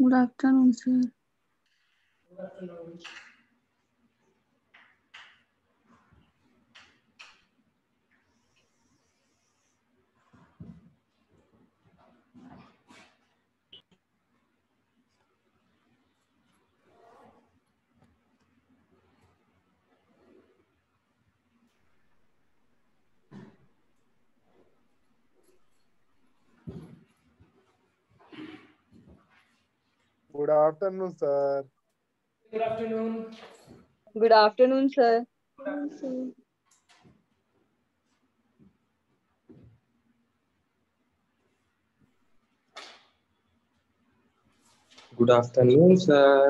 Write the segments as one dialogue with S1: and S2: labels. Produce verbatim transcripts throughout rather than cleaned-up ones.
S1: Good afternoon sir.
S2: Good afternoon, sir.
S3: Good afternoon.
S4: Good afternoon, sir.
S5: Good afternoon, sir.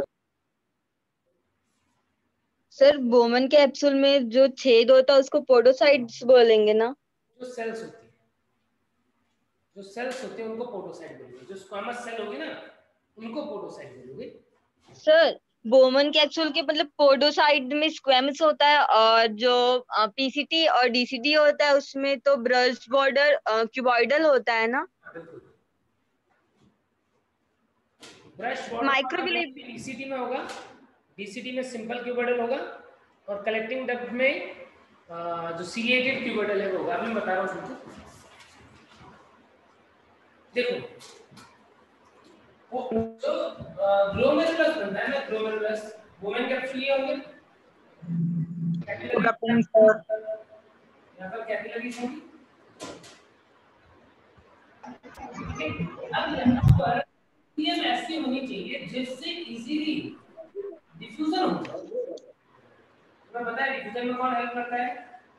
S4: Sir Bowman capsule में जो छेद होता है उसको पोडोसाइट्स बोलेंगे ना?
S3: जो सेल्स होती है जो सेल्स होते हैं उनको पोडोसाइट बोलेंगे। जो स्क्वामस सेल होगी ना उनको पोडोसाइट बोलेंगे।
S4: सर बोमन कैप्सूल के मतलब पोडोसाइट में स्क्वेमस होता है और जो पीसीटी और डीसीटी होता है उसमें तो ब्रश बॉर्डर क्यूबॉइडल होता है ना?
S3: ब्रश बॉर्डर पीसीटी में होगा, डीसीटी में सिंपल क्यूबॉइडल होगा और कलेक्टिंग डक्ट में जो सीलिएटेड क्यूबॉइडल है वो होगा। मैं बता रहा हूँ तुमको। देखो वो जो ग्लोमेरुलस बनता है ना, ग्लोमेरुलस बोमन कैप्सूल ये होंगे।
S6: Good afternoon sir.
S3: यहाँ पर कैपिलरीज होंगी। अब यहाँ पर मीडियम ऐसी होनी चाहिए जिससे इजीली डिफ्यूजन हो जाए। तुम्हें पता है डिफ्यूजन में कौन हेल्प करता है?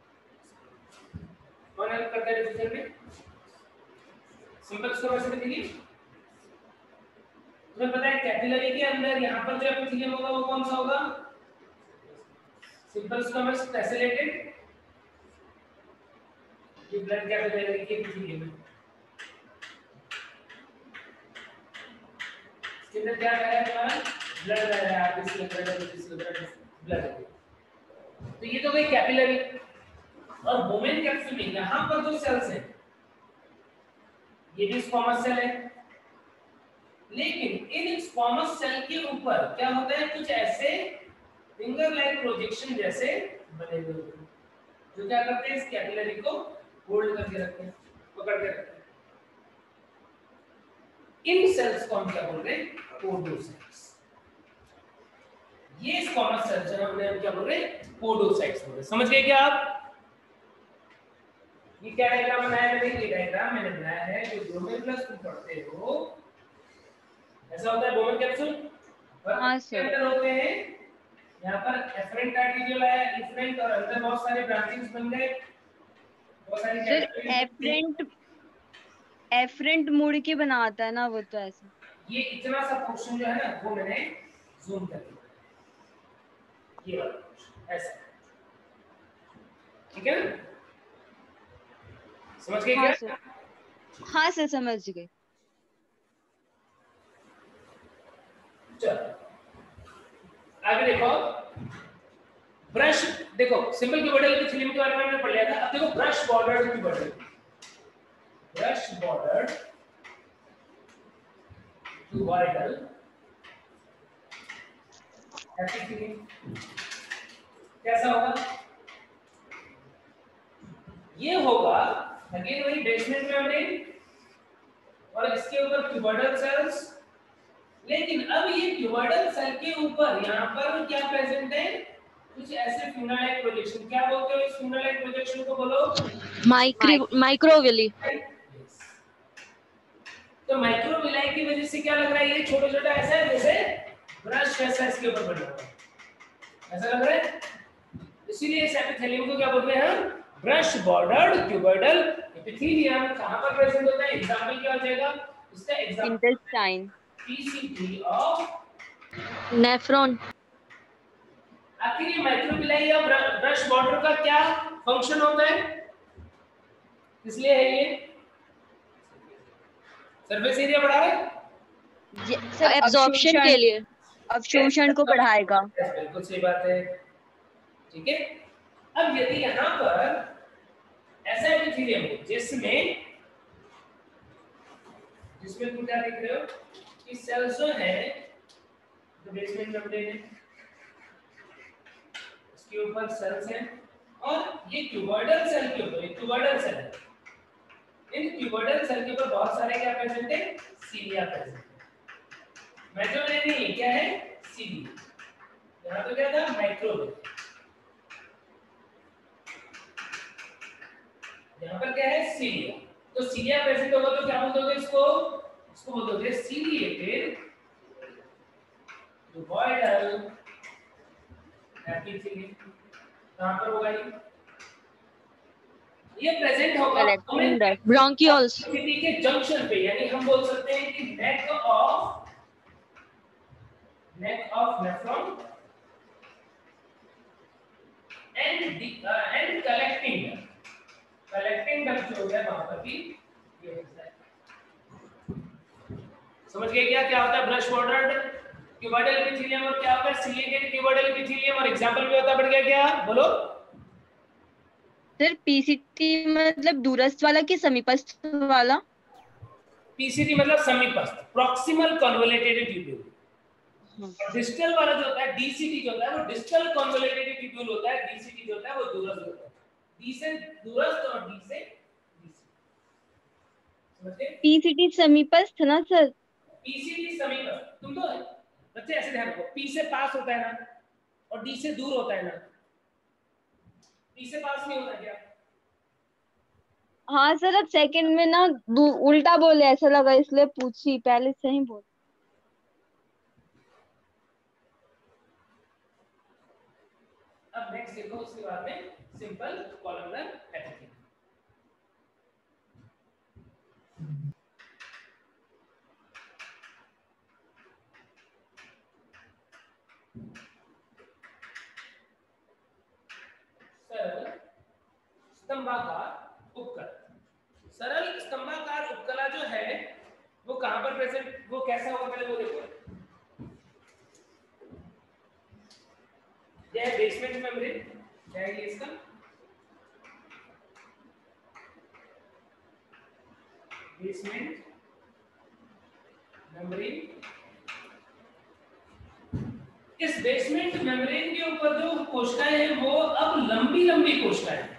S3: कौन हेल्प करता है डिफ्यूजन में? सिंपल स्टोरेज में देखिए, तुम्हें पता है कैपिलरी के अंदर यहाँ पर जो एपिथेलियम होगा वो कौन सा होगा? Simple storage tessellated. ये ब्लड कैपिलरी के एपिथेलियम है। इसके अंदर क्या है तुम्हारा? ब्लड रह रहा है, आरबीसी लग रहा है, बीसीसी लग रहा है, ब्लड। तो ये तो गई कैपिलरी। और बोमेन कैप्सूल में यहाँ पर जो सेल्स हैं ये भी स्क्वामस सेल है, लेकिन इन स्क्वामस सेल के ऊपर क्या होता है? कुछ ऐसे फिंगर लाइक प्रोजेक्शन जैसे बने हुए होते हैं जो क्या करते हैं? इस कैपिलरी को होल्ड करके रखते हैं, पकड़ के रखते हैं। इन सेल्स को हम क्या बोल रहे हैं? पोडोसाइट्स। ये स्क्वामस सेल्स हैं, हमने क्या बोल रहे हैं? पोडोसाइट्स बोल रहे हैं। समझ गए क्या आप? ये क्या डायग्राम बनाया है? देखिए डायग्राम मैंने बनाया है जो ग्लोमेरुलस तुम पढ़ते हो ऐसा होता है बोमन कैप्सूल।
S4: हां सर।
S3: अंदर होते हैं यहाँ पर एफरेंट आर्टेरियोल है, इफरेंट, और अंदर बहुत सारे ब्रांचिंग्स बन गए, बहुत सारी
S4: सर एफरेंट एफरेंट मुड़ के बनाता है ना वो, तो ऐसा
S3: ये इतना सा पोर्शन जो है ना वो मैंने जूम कर दिया, ये वाला पोर्शन ऐसा, ठीक है ना? समझ गए क्या?
S4: हाँ सर, हाँ सर समझ गए।
S3: चलो आगे देखो, ब्रश देखो, सिंपल क्यूबॉइडल की फिल्म के बारे में हमने पढ़ लिया था। अब देखो brush bordered cuboidal, brush bordered cuboidal कैसा होगा? ये होगा अगेन वही बेसमेंट मेम्ब्रेन और इसके ऊपर क्यूबॉइडल सेल्स, लेकिन अब ये क्यूबॉइडल सेल के ऊपर यहाँ पर क्या प्रेजेंट है? कुछ ऐसे फिंगर लाइक प्रोजेक्शन। क्या बोलते हो इस फिंगर लाइक प्रोजेक्शन को? बोलो
S7: माइक्रो माइक्रोविली।
S3: तो माइक्रोविलाई की वजह से क्या लग रहा है? ये छोटा छोटा ऐसा है जैसे ब्रश ऐसा इसके ऊपर बना हुआ है, ऐसा लग रहा है। इसीलिए इस एपिथेलियम को क्या बोलते हैं हम? Brush bordered cuboidal epithelium. कहां पर प्रेजेंट होता है? एग्जांपल क्या हो जाएगा इसका? Example
S4: intestine,
S3: PCT of
S7: nephron.
S3: आखिर ये माइक्रोविलाई या ब्रश बॉर्डर का क्या फंक्शन होता है? इसलिए है ये सरफेस एरिया बढ़ा रहा है
S4: सर एब्जॉर्प्शन के लिए, अवशोषण को बढ़ाएगा।
S3: बिल्कुल सही बात है, ठीक है। अब यदि यहाँ पर ऐसा एपिथेलियम हो जिसमें जिसमें तुम क्या देख रहे हो? कि सेल्स जो है तो बेसमेंट मेम्ब्रेन है, इसके ऊपर सेल्स हैं और ये क्यूबॉइडल सेल के ऊपर, एक क्यूबॉइडल सेल है, इन क्यूबॉइडल सेल के ऊपर बहुत सारे क्या प्रेजेंट है, सीलिया प्रेजेंट है। मैक्रोविलाई नहीं, क्या है, सीलिया। यहाँ तो क्या था, माइक्रोविलाई, यहाँ पर क्या है, सीलिया। तो सीलिया प्रेजेंट होगा तो क्या बोल दोगे इसको, इसको बोल दोगे सीलिएटेड क्यूबॉइडल एपिथेलियम। कहां पर होगा ये ये प्रेजेंट होगा
S7: Connecting that bronchioles.
S3: एपिथेलियम के जंक्शन पे, यानी हम बोल सकते हैं कि neck of neck of nephron and and collecting collecting duct जो है वहां पर भी ये होता है। समझ गए क्या क्या होता है ब्रश बॉर्डर्ड क्यूबॉइडल एपिथेलियम और क्या होता है सीलिएटेड क्यूबॉइडल एपिथेलियम, और एग्जांपल भी होता है, बढ़ गया क्या, बोलो।
S4: सर पीसीटी मतलब दूरस्थ वाला कि समीपस्थ वाला?
S3: पीसीटी मतलब समीपस्थ, प्रॉक्सिमल कन्वोल्यूटेड ट्यूब्यूल। डिस्टल वाला जो होता है डीसीटी जो होता है वो डिस्टल कन्वोल्यूटेड ट्यूब्यूल होता है, डीसीटी जो होता है वो दूरस्थ होता है। डी से दूरस्थ और डी से डीसी, समझे?
S4: पीसीटी समीपस्थ ना सर?
S3: पीसीटी समीपस्थ, तुम तो बच्चे ऐसे ध्यान रखो, पी से पास होता है ना और डी से दूर होता है ना, पी से पास नहीं होता क्या?
S4: हाँ सर, अब सेकंड में ना उल्टा बोले ऐसा लगा, इसलिए पूछी, पहले सही बोल।
S3: अब नेक्स्ट देखो, उसके बाद में सिंपल कॉलमनर एपिथेलियम। सरल स्तंभाकार उपकला, सरल स्तंभाकार उपकला जो है वो कहां पर प्रेजेंट, वो कैसा होगा पहले वो देखो। यह है बेसमेंट मेम्ब्रेन, क्या है ये इसका, बेसमेंट मेम्ब्रेन। इस बेसमेंट मेम्ब्रेन के ऊपर जो कोशिकाएं हैं वो अब लंबी लंबी कोशिकाएं हैं।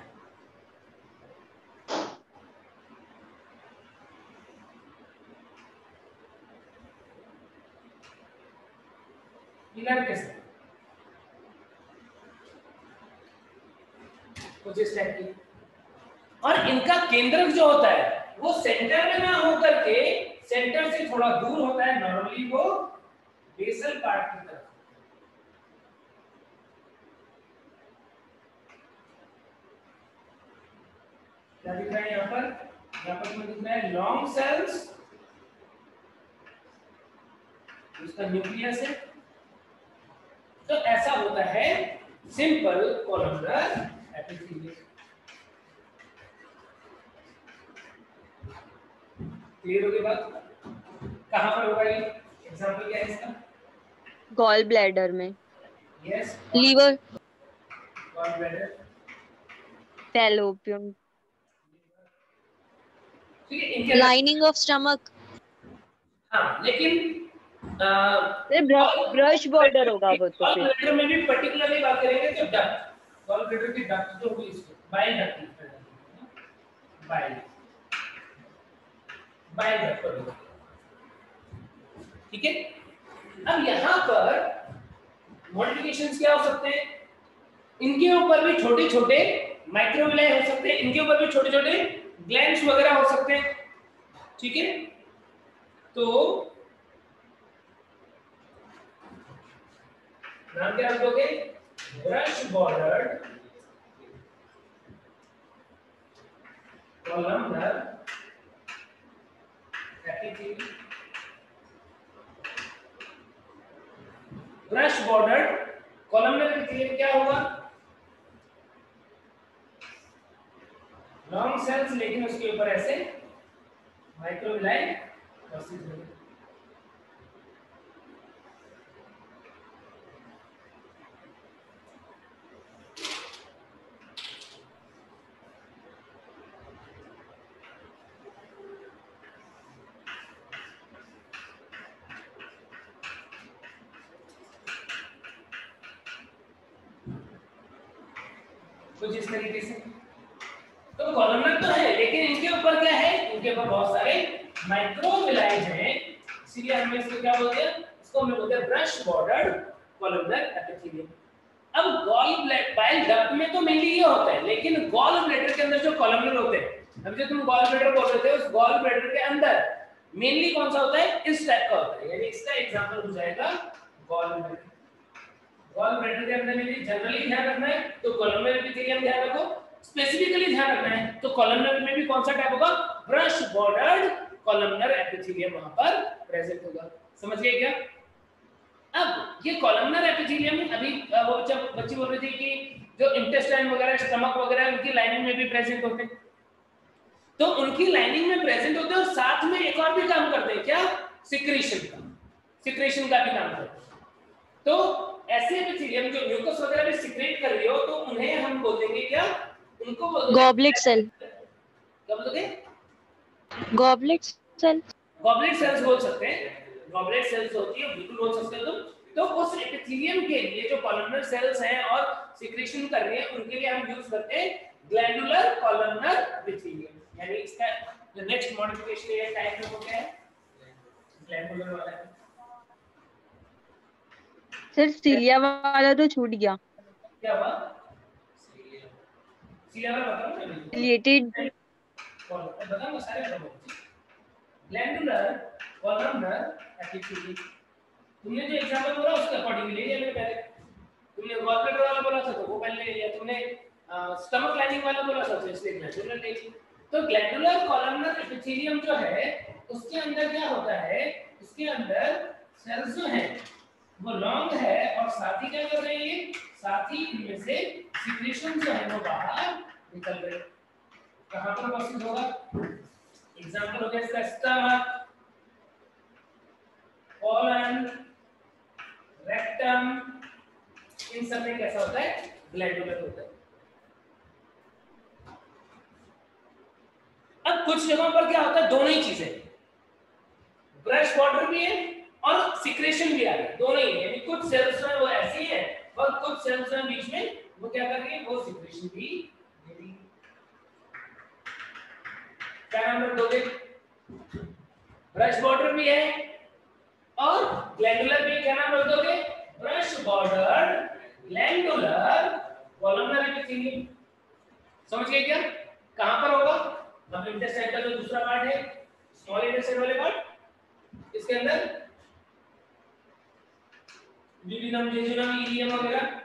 S3: पिलर के साथ कुछ इस टाइप की, और इनका केंद्रक जो होता है वो सेंटर में ना होकर के सेंटर से थोड़ा दूर होता है, नॉर्मली वो बेसल पार्ट की तरफ। क्या दिख रहा है यहाँ पर, यहाँ पर तुम्हें दिख रहा है लॉन्ग सेल्स, इसका न्यूक्लियस है। तो ऐसा होता है सिंपल कॉलमनर एपिथेलियम। क्लियर हो गई बात? कहां पर होगा ये, एग्जांपल क्या है इसका,
S4: गॉल ब्लैडर में।
S3: Yes,
S7: Liver.
S3: Gall bladder,
S4: fallopian.
S3: ठीक है, इनके
S7: Lining of stomach.
S3: हाँ, लेकिन
S4: ब्रश बॉर्डर होगा वो तो
S3: गॉल
S4: फिर।
S3: ब्लैडर में भी पर्टिकुलरली बात करेंगे तो डक्ट, गॉल ब्लैडर की डक्ट जो होगी इसको bile duct, bile bile duct, ठीक है। अब यहाँ पर मॉडिफिकेशंस क्या हो सकते हैं, इनके ऊपर भी छोटे छोटे माइक्रोविलाई हो सकते हैं, इनके ऊपर भी छोटे छोटे ग्लैंड्स वगैरह हो सकते हैं, ठीक है। तो नाम क्या रख दोगे, brush bordered columnar epithelium. Brush bordered columnar epithelium क्या होगा, लॉन्ग सेल्स, लेकिन उसके ऊपर ऐसे माइक्रोविलाई उपस्थित होंगे। कुछ इस तरीके से। तो कॉलमनर तो है, लेकिन इनके ऊपर क्या है, इनके ऊपर बहुत सारे माइक्रोविलाई हैं, इसीलिए हमने इसको क्या बोलते हैं, इसको हम बोलते हैं ब्रश बॉर्डर्ड कॉलमनर एपिथेलियम। अब गॉल बाइल डक्ट में तो मेनली ये होता है, लेकिन गॉल ब्लैडर के अंदर जो कॉलमनर होते हैं, अब जो तुम गॉल ब्लैडर बोल रहे थे, उस गॉल ब्लैडर के अंदर मेनली कौन सा होता है, इस टाइप का होता है, यानी इसका एग्जांपल हो जाएगा गॉल ब्लैडर। गॉल ब्लैडर के अंदर में जनरली ध्यान रखना है तो कॉलमनर एपिथेलियम ध्यान रखो, स्पेसिफिकली ध्यान रखना है तो कॉलमनर में भी कौन सा टाइप होगा, ब्रश बॉर्डर्ड कॉलमनर एपिथेलियम वहां पर प्रेजेंट होगा। समझ गए क्या? अब ये कॉलमनर एपिथेलियम अभी वो बच्चा बच्ची बोल रही थी कि जो इंटेस्टाइन वगैरह, स्टमक वगैरह उनकी लाइनिंग में भी प्रेजेंट होते हैं, तो उनकी लाइनिंग में प्रेजेंट होते हैं और साथ में एक और भी काम करते हैं, क्या, सिक्रीशन का, सिक्रीशन का भी काम करते हैं। तो ऐसे एपिथेलियम जो म्यूकस वगैरह भी सिक्रेट कर रही हो तो उन्हें हम बोल देंगे क्या, उनको बोल देंगे
S7: गॉबलेट सेल।
S3: क्या बोलोगे?
S7: Goblet cell.
S3: गॉबलेट सेल्स बोल सकते हैं, गॉबलेट सेल्स होती है, बिल्कुल बोल सकते हो तुम। तो उस एपिथेलियम के लिए जो कॉलमनर सेल्स हैं और सिक्रीशन कर रही हैं, उनके लिए हम यूज करते हैं ग्लैंडुलर कॉलमनर एपिथेलियम, यानी इसका जो नेक्स्ट मॉडिफिकेशन है टाइप में वो क्या है, ग्लैंडुलर वाला है।
S4: सर सीलिया वाला तो छूट गया।
S3: क्या हुआ? सीलिया वाला बताओ ना,
S4: रिलेटेड
S3: बताओ सारे बताओ। ग्लैंडुलर कॉलमनर एपिथेलियम, तुमने जो एग्जांपल बोला उसके अकॉर्डिंग ले लिया मैंने पहले। तुमने गॉलब्लैडर वाला बोला था तो वो पहले ले लिया, तुमने स्टमक लाइनिंग वाला बोला था तो इसलिए ग्लैंडुलर ले लिया। तो ग्लैंडुलर कॉलमनर एपिथेलियम जो है उसके अंदर क्या होता है, उसके अंदर सेल्स जो हैं वो लॉन्ग है और साथ ही क्या कर रहे हैं, ये साथ ही इनमें से सिक्रीशन जो है वो बाहर निकल रहे। कहां पर प्रोसेस होगा, एग्जांपल हो गया इसका स्टमक, कोलन, रेक्टम, इन सब में कैसा होता है, ग्लैंडुलर होता है। अब कुछ जगहों पर क्या होता है, दोनों ही चीजें, ब्रश बॉर्डर भी है और सिक्रेशन भी आ रहा है, दोनों ही, यानी कुछ सेल्स में वो ऐसी है और कुछ सेल्स में बीच में वो क्या कर रही है, वो सिक्रेशन भी दे रही है। क्या नाम रख दोगे, ब्रश बॉर्डर भी है और ग्लैंडुलर भी, क्या नाम रख दोगे, brush border glandular columnar epithelium. समझ गए क्या, कहां पर होगा, अब इंटेस्टाइन का जो दूसरा पार्ट है, स्मॉल इंटेस्टाइन वाले पार्ट, इसके अंदर ड्यूडेनम, जेजुनम, इलियम वगैरह,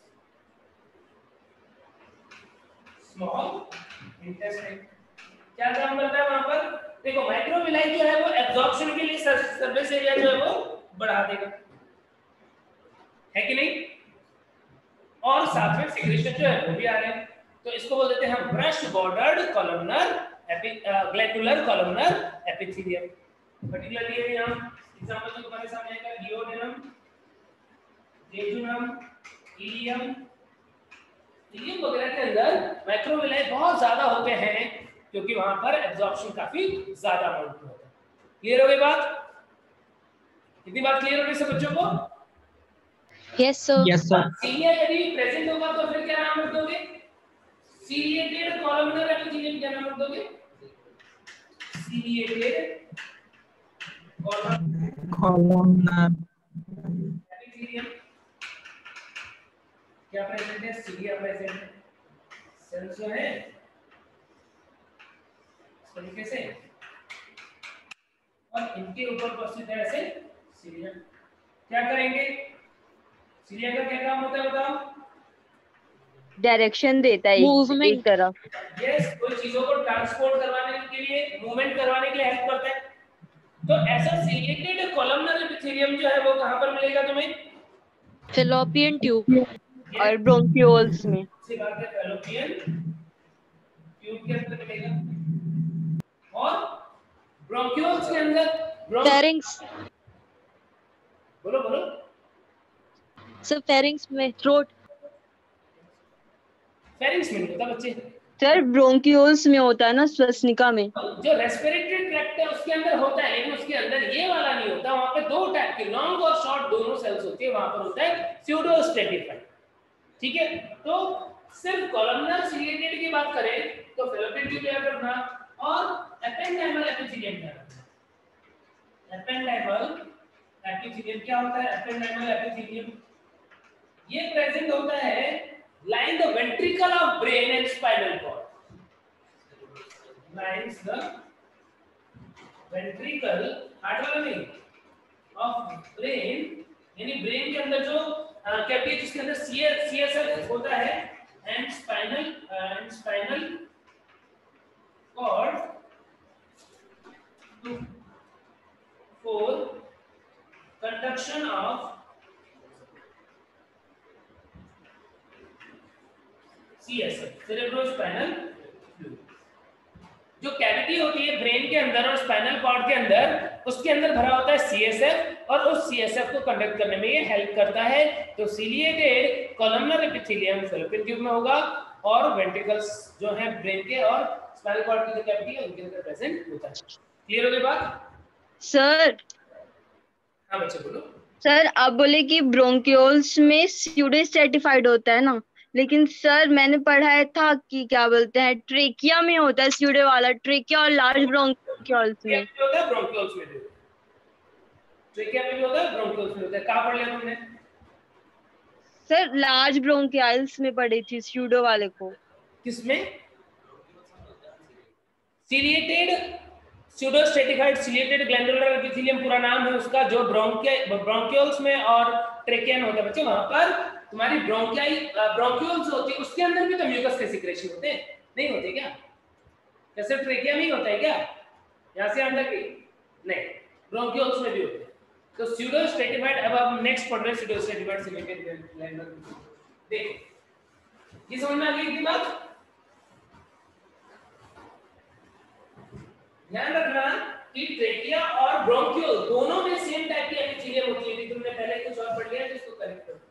S3: स्मॉल इंटेस्टाइन क्या काम करता है वहां पर, देखो माइक्रोविलाई जो है वो एब्जॉर्प्शन के लिए सरफेस एरिया जो है वो बढ़ा देगा, है कि नहीं, और साथ में सिक्रेशन जो है वो भी आ रहे हैं, तो इसको बोल देते हैं हम brush bordered columnar glandular columnar epithelium. Particularly ये हम एग्जांपल जो तुम्हारे सामने आएगा, डिओडेनम, जेजुनम, इलियम, इलियम वगैरह के अंदर माइक्रोविलाई बहुत ज्यादा होते हैं क्योंकि वहां पर एब्जॉर्प्शन काफी ज्यादा अमाउंट में होता है। क्लियर हो गई बात, कितनी बात क्लियर हो गई सब बच्चों को?
S7: Yes sir.
S5: Yes sir.
S3: Cilia यदि प्रेजेंट होगा तो फिर क्या नाम रख दोगे, सीलिएटेड कॉलमनर एपिथेलियम, क्या नाम रख दोगे, सीलिएटेड
S5: कॉलमनर
S3: एपिथेलियम। क्या प्रेजेंट है, सीलिया प्रेजेंट है, सेल्स जो है इस तरीके से और इनके ऊपर उपस्थित है ऐसे सीलिया। क्या करेंगे, सीलिया का क्या काम होता है बताओ,
S4: डायरेक्शन देता है एक,
S7: Movement.
S4: एक तरफ।
S3: यस, कोई चीजों को ट्रांसपोर्ट करवाने के लिए, मूवमेंट करवाने के लिए हेल्प करता है। तो ऐसा सीलिएटेड कॉलमनर एपिथेलियम जो है वो कहां पर मिलेगा तुम्हें,
S7: फेलोपियन ट्यूब
S4: और ब्रोंकियोल्स में।
S3: से बात है, फैलोपियन ट्यूब के अंदर मिलेगा और ब्रोंकियोल्स के अंदर, ब्रोंक
S7: फेरिंग्स।
S3: बोलो बोलो,
S7: सर फेरिंग्स में, थ्रोट।
S3: फेरिंग्स में नहीं होता बच्चे,
S4: सर ब्रोंकियोल्स में होता है ना, श्वसनिका में।
S3: जो रेस्पिरेटरी ट्रैक्ट है उसके अंदर होता है, लेकिन उसके अंदर ये वाला नहीं होता, वहां पे दो टाइप के लॉन्ग और शॉर्ट दोनों सेल्स होती है, वहां पर होता है स्यूडोस्टेटिफाइड। ठीक है, तो सिर्फ कॉलमनर सिलिएटेड की बात करें तो फैलोपियन ट्यूब याद रखना और एपेंडाइमल एपिथेलियम याद रखना। एपेंडाइमल एपिथेलियम क्या होता है? एपेंडाइमल एपिथेलियम ये प्रेजेंट होता है line the ventricle of brain and spinal cord, lines the ventricle heart वाला नहीं ऑफ ब्रेन, यानी ब्रेन के अंदर जो कैविटी है जिसके अंदर सीएसएफ होता है and spinal and spinal cord to for conduction of CSF cerebrospinal fluid. जो कैविटी होती है ब्रेन के अंदर और स्पाइनल कॉर्ड के अंदर, उसके अंदर भरा होता है सीएसएफ और उस सीएसएफ को कंडक्ट करने में ये हेल्प करता है। तो ciliated columnar epithelium fallopian tube में होगा और वेंट्रिकल्स जो है ब्रेन के और स्पाइनल कॉर्ड की जो कैविटी है उनके अंदर प्रेजेंट होता है। क्लियर हो गई बात?
S4: सर
S3: हाँ बच्चे बोलो।
S4: सर आप बोले कि ब्रोंक्यूल्स में स्यूडो स्ट्रेटिफाइड होता है ना, लेकिन सर मैंने पढ़ा था कि क्या बोलते हैं ट्रेकिया में होता है स्यूडो वाला, ट्रेकिया और लार्ज ब्रोंक्यूल्स में
S3: होता है, ब्रोंक्यूल्स में भी ट्रेकिया में भी होता है, ब्रोंक्यूल्स में होता है। कहाँ पढ़ लिया तुमने?
S4: सर लार्ज ब्रोंकियल्स में पढ़ी थी स्यूडो वाले को।
S3: किसमें? Ciliated pseudo stratified ciliated glandular epithelium पूरा नाम है उसका, जो ब्रोंकिया ब्रोंक्यूल्स में और ट्रेकिया में होता है। बच्चों वहां पर तुम्हारी ब्रोंकियाई ब्रोंक्यूल्स होती है, उसके अंदर भी तो म्यूकस के सिक्रेशन होते हैं, नहीं होते क्या? कैसे ट्रेकिया में ही होता है क्या? यहाँ से अंदर की नहीं, ब्रोंक्यूल्स में भी होते हैं। तो स्यूडो स्ट्रेटिफाइड, अब हम नेक्स्ट पढ़ रहे हैं स्यूडो स्ट्रेटिफाइड सिलिएटेड ग्लैंडुलर। देखो ये समझ में आ गई की बात? ध्यान रखना कि ट्रेकिया और ब्रोंक्यूल दोनों में सेम टाइप की एपिथेलियम होती है। तुमने पहले कुछ और पढ़ लिया जिसको करेक्ट करो।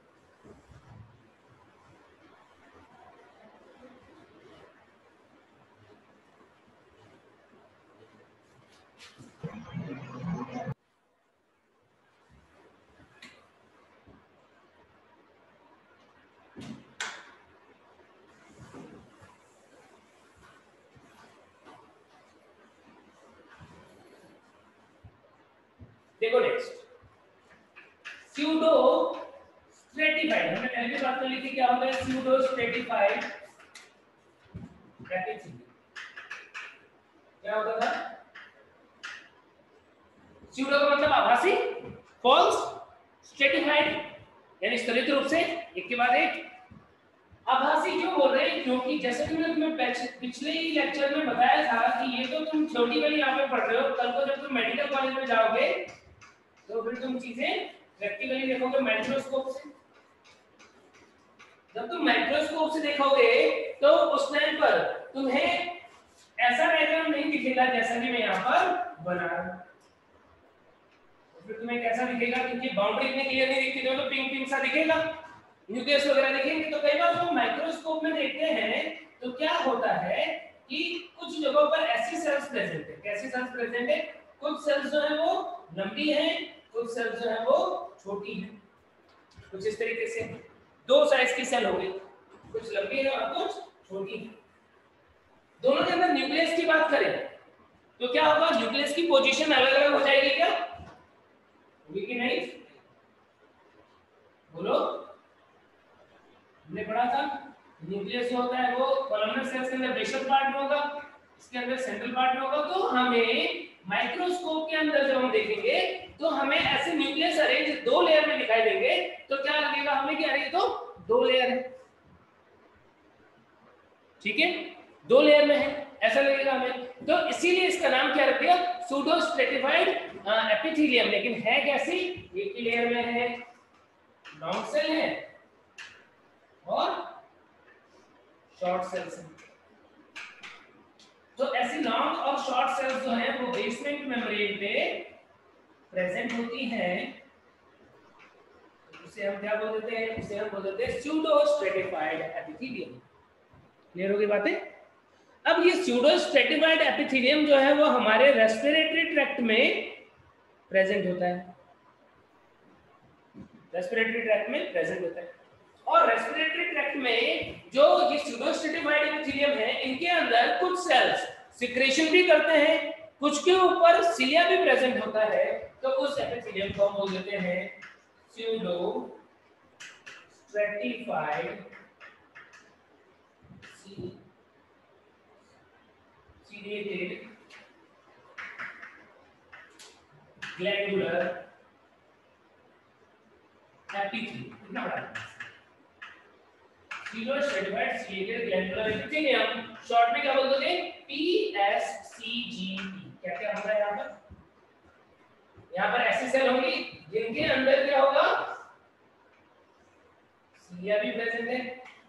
S3: देखो नेक्स्ट स्यूडो स्ट्रेटिफाइड, हमने पहले भी बात कर ली थी क्या होता है स्यूडो स्ट्रेटिफाइड एपिथेलियम। क्या होता था? स्यूडो का मतलब आभासी, फॉल्स, स्ट्रेटिफाइड यानी स्तरित रूप से एक के बाद एक। आभासी क्यों बोल रहे हैं? क्योंकि जैसे कि मैंने तुम्हें पिछले ही लेक्चर में बताया था कि ये तो तुम थ्योरेटिकली यहाँ पे पढ़ रहे हो, कल को जब तुम मेडिकल कॉलेज में जाओगे तो फिर तुम चीजें प्रैक्टिकली देखोगे माइक्रोस्कोप से। जब तुम माइक्रोस्कोप से देखोगे तो उस टाइम पर तुम्हें ऐसा डायग्राम नहीं दिखेगा जैसा कि मैं यहाँ पर बना रहा हूँ। फिर तुम्हें कैसा दिखेगा? क्योंकि बाउंड्री इतनी क्लियर नहीं दिखती तो पिंक पिंक सा दिखेगा, न्यूक्लियस वगैरह दिखेंगे। तो कई बार हम माइक्रोस्कोप में देखते हैं तो क्या होता है कि कुछ जगहों पर ऐसी सेल्स प्रेजेंट है। कैसी सेल्स प्रेजेंट है? कुछ सेल्स जो है वो लंबी है, कुछ सेल्स जो है वो छोटी है। कुछ इस तरीके से दो साइज की सेल होगी, कुछ लंबी है और कुछ छोटी है। दोनों के अंदर न्यूक्लियस की बात करें तो क्या होगा? न्यूक्लियस की पोजीशन अलग अलग हो जाएगी क्या? होगी कि नहीं? बोलो। हमने पढ़ा था न्यूक्लियस जो होता है वो कॉलमनर सेल्स के अंदर बेसल पार्ट में होगा, इसके अंदर सेंट्रल पार्ट में होगा। तो हमें माइक्रोस्कोप के अंदर जब हम देखेंगे तो हमें ऐसे न्यूक्लियस अरेंज दो लेयर में दिखाई देंगे। तो क्या लगेगा हमें कि अरे ये तो दो लेयर है, ठीक है, दो लेयर में है ऐसा लगेगा हमें। तो इसीलिए इसका नाम क्या रख दिया? Pseudo stratified epithelium. लेकिन है कैसी? एक ही लेयर में है, लॉन्ग सेल है और शॉर्ट सेल्स है। तो ऐसी लॉन्ग और शॉर्ट सेल्स जो हैं वो बेसमेंट मेम्ब्रेन पे प्रेजेंट होती हैं। उसे हम क्या बोल देते हैं? उसे हम बोल देते हैं स्यूडो स्ट्रेटिफाइड एपिथेलियम। क्लियर हो गई बातें? अब ये स्यूडो स्ट्रेटिफाइड एपिथेलियम जो है वो हमारे रेस्पिरेटरी ट्रैक्ट में प्रेजेंट होता है। रेस्पिरेटरी ट्रैक्ट में प्रेजेंट होता है। और रेस्पिरेटरी ट्रैक्ट में जो ये स्यूडोस्टेटिफाइड एपिथेलियम है, इनके अंदर कुछ सेल्स सिक्रेशन भी करते हैं, कुछ के ऊपर सिलिया भी प्रेजेंट होता है, तो उस एपिथेलियम को हम बोल देते हैं pseudo stratified ciliated glandular epithelium. कितना बड़ा है? Pseudostratified ciliated glandular epithelium, short में क्या बोल दोगे? P S C G P. क्या क्या होगा यहाँ पर? यहाँ पर ऐसी सेल होंगी जिनके अंदर क्या होगा? सिलिया भी प्रेजेंट है,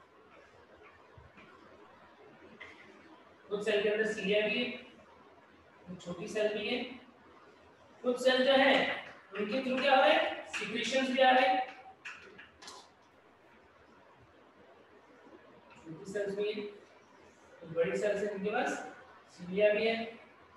S3: कुछ सेल के अंदर सिलिया भी है, कुछ छोटी सेल भी है, कुछ सेल जो है उनके थ्रू क्या हो रहा है? सिक्रीशंस भी आ रहे हैं, छोटी सेल्स भी है, कुछ बड़ी सेल्स है उनके पास सिलिया भी है।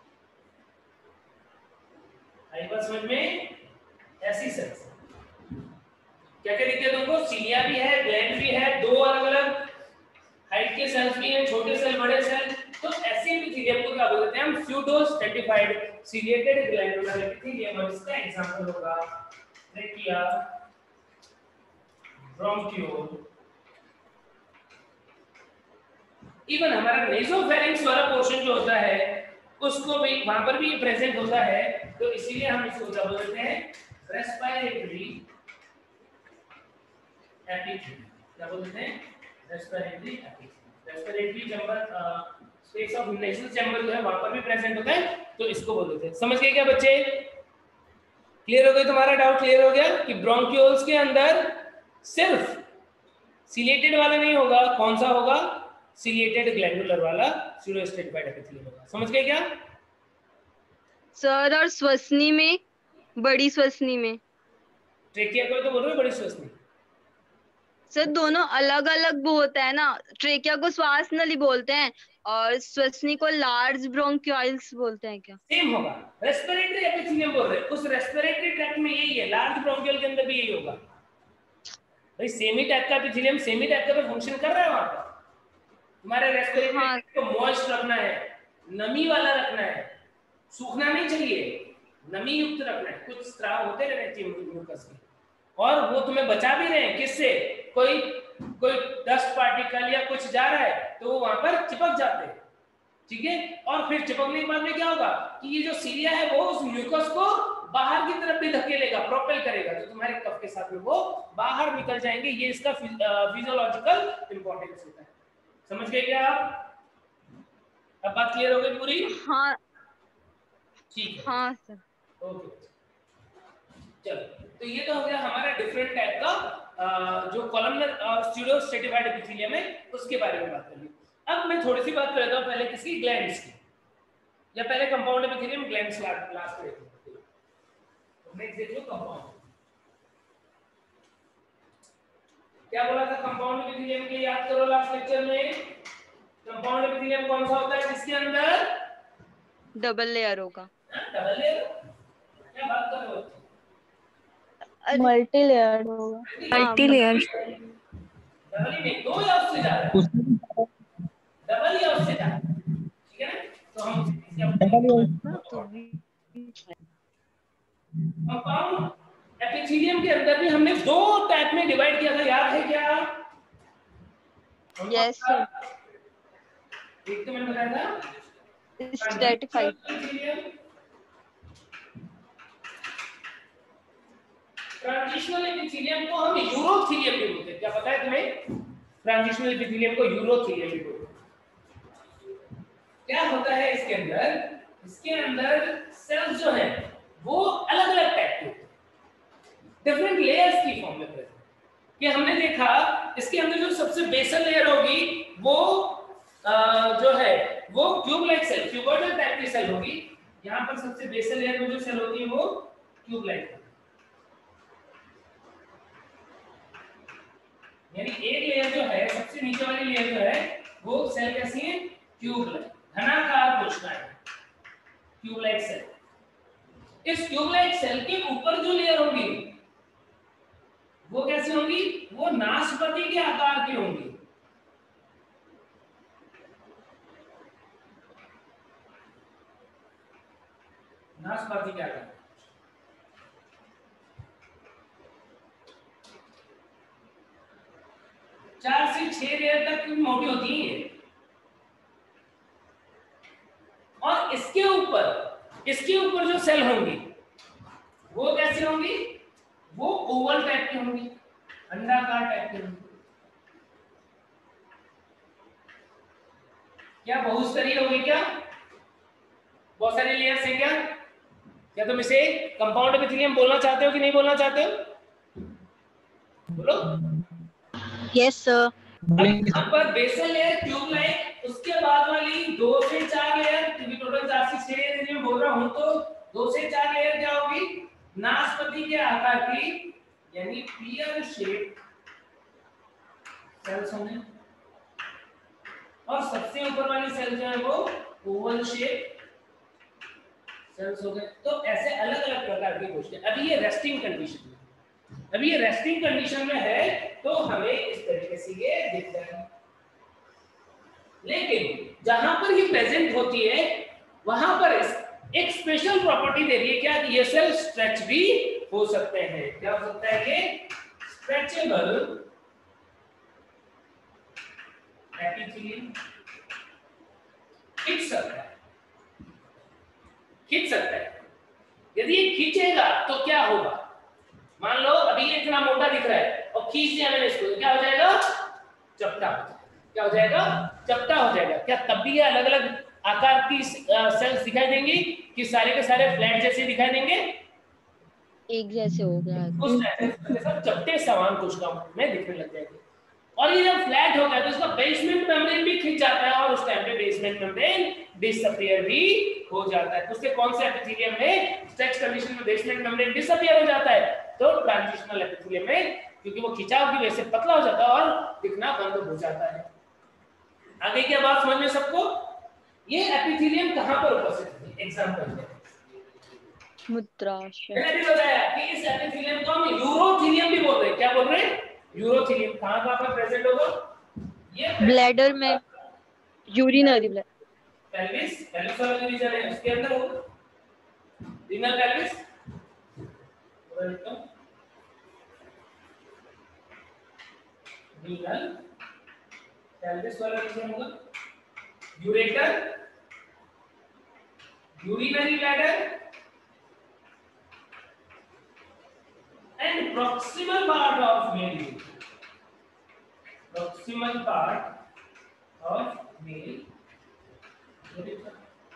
S3: आई बात समझ में? ऐसी सेल्स क्या क्या दिखते हैं तुमको? सिलिया भी है, ग्लैंड भी है, दो अलग अलग हाइट के सेल्स भी हैं, छोटे सेल बड़े सेल। तो ऐसे एपिथेलियम को क्या बोलते हैं हम? Pseudostratified ciliated glandular epithelium. और इसका एग्जांपल होगा ट्रेकिया, ब्रोंकियोल, इवन हमारा नेसोफेरिंक्स वाला पोर्शन जो होता है उसको भी वहां पर भी ये प्रेजेंट होता है, तो इसीलिए हम इसको क्या बोलते हैं? Respiratory epithelium. क्या बोलते हैं? Respiratory epithelium. Respiratory chamber, space of national chamber जो है वहां पर भी प्रेजेंट होता है, तो इसको बोल देते हैं। समझ गए क्या बच्चे? क्लियर हो गया? तुम्हारा डाउट क्लियर हो गया कि ब्रोंकियोल्स के अंदर सिर्फ सिलिएटेड वाला नहीं होगा, कौन सा होगा? सिलिएटेड ग्लैंडुलर वाला स्यूडोस्टेटिफाइड एपिथेलियम होगा। समझ गए क्या
S4: सर? और श्वसनी में, बड़ी श्वसनी में
S3: ट्रेकिया को तो बोल रहे हो बड़ी श्वसनी?
S4: सर दोनों अलग अलग होता है ना, ट्रेकिया को श्वास नली बोलते हैं और श्वसनी को लार्ज ब्रोंकियोल्स बोलते हैं क्या?
S3: सेम होगा, रेस्पिरेटरी एपिथेलियम बोल रहे हैं, उस रेस्पिरेटरी ट्रैक्ट में यही है, लार्ज ब्रोंकियोल के अंदर भी यही होगा भाई। सेम ही टाइप का एपिथेलियम, सेम ही टाइप का फंक्शन कर रहा है वहां पर। तुम्हारे रेस्पिरेटरी
S4: हाँ।
S3: ट्रैक्ट को मॉइस्ट रखना है, नमी वाला रखना है, सूखना नहीं चाहिए, नमी युक्त रखना है, कुछ स्त्राव होते रहने चाहिए म्यूकस के, और वो तुम्हें बचा भी रहे हैं किससे? कोई कोई डस्ट पार्टिकल या कुछ जा रहा है तो वो वहां पर चिपक जाते हैं, ठीक है? और फिर चिपकने के बाद में क्या होगा कि ये जो सिलिया है वो उस म्यूकस को बाहर की तरफ भी धकेलेगा, प्रोपेल करेगा, तो तुम्हारे कफ के साथ में वो बाहर निकल जाएंगे। ये इसका फिजियोलॉजिकल इंपॉर्टेंस होता है। समझ गए क्या आप? अब बात क्लियर हो गई पूरी?
S4: हाँ
S3: ठीक है,
S4: हाँ सर।
S3: ओके चलो, तो ये तो हो गया हमारा डिफरेंट टाइप का Uh, जो कॉलमनर स्यूडोस्टेटिफाइड एपिथेलियम है उसके बारे में बात कर ली। अब मैं थोड़ी सी बात कर लेता हूं पहले किसकी? ग्लैंड्स की, या पहले कंपाउंड एपिथेलियम ग्लैंड्स लास्ट में देखते हैं। तो नेक्स्ट देख लो कंपाउंड। क्या बोला था कंपाउंड एपिथेलियम के? याद करो लास्ट लेक्चर में। कंपाउंड एपिथेलियम कौन सा होता है जिसके अंदर
S4: डबल लेयर होगा।
S3: Double layer? क्या बात कर रहे हो?
S7: मल्टी लेयर्ड होगा।
S4: Multi layer.
S3: डबल ही नहीं, दो या उससे ज्यादा? डबल या उससे ज्यादा, ठीक है ना? तो हम कंपाउंड एपिथेलियम के अंदर भी हमने दो टाइप में डिवाइड किया था, याद है क्या?
S4: Yes sir.
S3: एक तो मैंने बताया था
S4: स्ट्रेटिफाइड।
S3: ट्रांजिशनल एपिथेलियम को हम यूरोथेलियम भी बोलते हैं। क्या पता है तुम्हें? ट्रांजिशनल एपिथेलियम को यूरोथेलियम भी बोलते हैं। क्या होता है इसके अंदर? इसके अंदर सेल्स जो है वो अलग अलग टाइप के होते हैं, डिफरेंट लेयर्स की फॉर्म में प्रेजेंट। ये हमने देखा इसके अंदर जो सबसे बेसल लेयर होगी वो आ, जो है वो cube like cell, cuboidal type की सेल होगी। यहाँ पर सबसे बेसल लेयर में जो सेल होती है वो क्यूब लाइक, यानी एक लेयर जो है सबसे नीचे वाली लेयर जो है वो सेल कैसी है? क्यूब लाइक, घनाकार कोशिकाएं, क्यूब लाइक सेल। इस क्यूब लाइक सेल के ऊपर जो लेयर होगी वो कैसे होंगी? वो नाशपाती के आकार की होंगी। नाशपाती के आकार, चार से छह लेयर तक मोटी होती है। और इसके ऊपर इसके ऊपर जो सेल होंगी वो कैसे होंगी? वो ओवल टाइप की होंगी, अंडाकार टाइप की होंगी। क्या बहुस्तरीय होगी? क्या बहुत सारी लेयर्स हैं? क्या क्या तुम इसे कंपाउंड एपिथेलियम बोलना चाहते हो कि नहीं बोलना चाहते हो? बोलो।
S7: Yes, sir.
S3: अब यहाँ पर बेसल लेयर ट्यूब लाइक, उसके बाद वाली दो से चार लेयर, क्योंकि टोटल चार से छह लेयर में बोल रहा हूं, तो दो से चार लेयर क्या होगी? नाशपाती के आकार की, यानी पीयर शेप सेल्स होंगे। और सबसे ऊपर वाली सेल जो है वो ओवल शेप सेल्स हो गए। तो ऐसे अलग अलग प्रकार की कोशिश। अभी ये रेस्टिंग कंडीशन में अभी ये रेस्टिंग कंडीशन में है, तो हमें इस तरीके से ये दिख रहा है। लेकिन जहां पर ये प्रेजेंट होती है वहां पर एक स्पेशल प्रॉपर्टी दे रही है, क्या? ये सेल स्ट्रेच भी हो सकते हैं। क्या हो सकता है? ये स्ट्रेचेबल एपिथेलियम खींच सकता है खींच सकता है। यदि ये खींचेगा तो क्या होगा? मान लो अभी ये इतना मोटा दिख रहा है और खींच दिया मैंने इसको, तो क्या हो जाएगा? चपटा हो जाएगा। क्या हो जाएगा? चपटा हो जाएगा। क्या तब भी ये अलग अलग आकार की सेल्स दिखाई देंगी कि सारे के सारे फ्लैट जैसे दिखाई देंगे?
S4: एक जैसे हो गया।
S3: उस सब चपटे समान कोशिकाओं में दिखने लग जाएंगे। और ये जब फ्लैट हो गया तो इसका बेसमेंट मेम्ब्रेन भी खिंच जाता है और उस टाइम पे बेसमेंट मेम्ब्रेन डिसअपीयर भी हो जाता है। तो उसके कौन से एपिथेलियम में स्ट्रेच कंडीशन में बेसमेंट मेम्ब्रेन डिसअपीयर हो जाता है? तो ट्रांजिशनल एपिथेलियम में, क्योंकि वो खिंचाव की वजह से पतला हो जाता है और दिखना बंद हो जाता है। आगे क्या बात समझ में सबको? ये एपिथेलियम कहां पर उपस्थित है? एग्जांपल है
S4: मूत्राशय।
S3: मैंने भी बताया कि इस एपिथेलियम को हम यूरोथेलियम भी बोल रहे हैं। क्या बोल रहे हैं? यूरोथेलियम। कहां कहां पर प्रेजेंट होगा? ये
S7: Bladder में,
S4: यूरिनरी ब्लैडर।
S3: पेल्विस, पेल्विस वाला रीजन है उसके अंदर होगा। रीनल पेल्विस, रीनल पेल्विस वाला रीजन होगा। Ureter, urinary bladder and proximal part of male ureter. Proximal part of male ureter.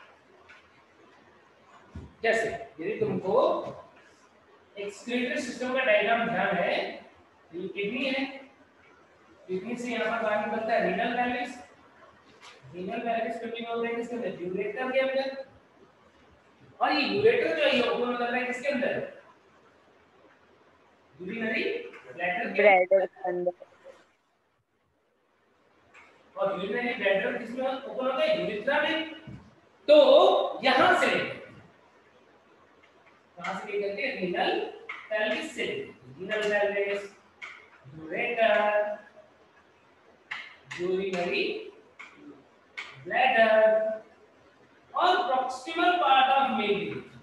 S3: जैसे यदि तुमको एक्सक्रीटरी सिस्टम का डायग्राम ध्यान है, ये किडनी है, किडनी से यहाँ पर बाहर निकलता है renal pelvis, renal pelvis continue होता है किसके अंदर? यूरेटर के अंदर। और ये यूरेटर जो है ये ओपन होता है किसके अंदर? यूरिनरी ब्लैडर के
S4: ब्लैडर के अंदर।
S3: और यूरिनरी ब्लैडर किसमें ओपन होता है? यूरेथ्रा में। तो यहां से कहां से लेकर के रीनल पेल्विस से, renal pelvis, ureter, urinary bladder और proximal part of male urethra.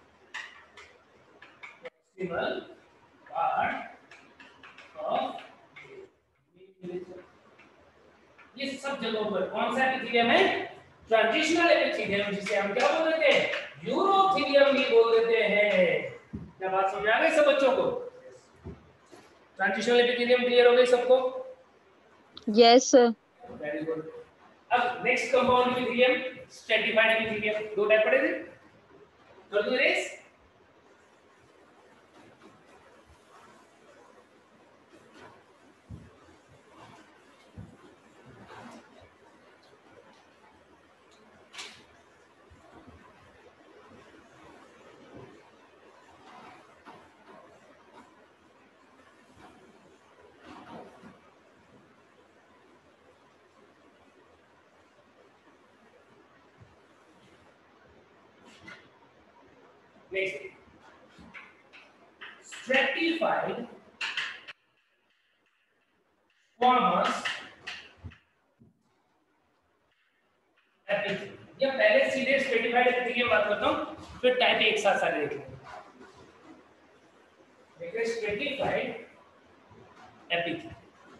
S3: Proximal part of male urethra, ये सब जगहों पर कौन सा एपिथेलियम है? ट्रांजिशनल एपिथेलियम, जिसे हम क्या बोल देते हैं? यूरोथेलियम भी बोल देते हैं। क्या बात समझ आ गई सब बच्चों को? ट्रांजिशनल एपिथेलियम क्लियर हो गई सबको?
S4: Yes sir.
S3: Very good. अब next compound epithelium, stratified epithelium. दो टाइप पढ़े थे, कर दूं रेस? Next, stratified squamous epithelium. या पहले सीधे स्ट्रेटिफाइड एपिथेलियम बात करता हूं, फिर टाइप एक साथ सारे देख लेंगे। देखिए स्ट्रेटिफाइड एपिथेलियम,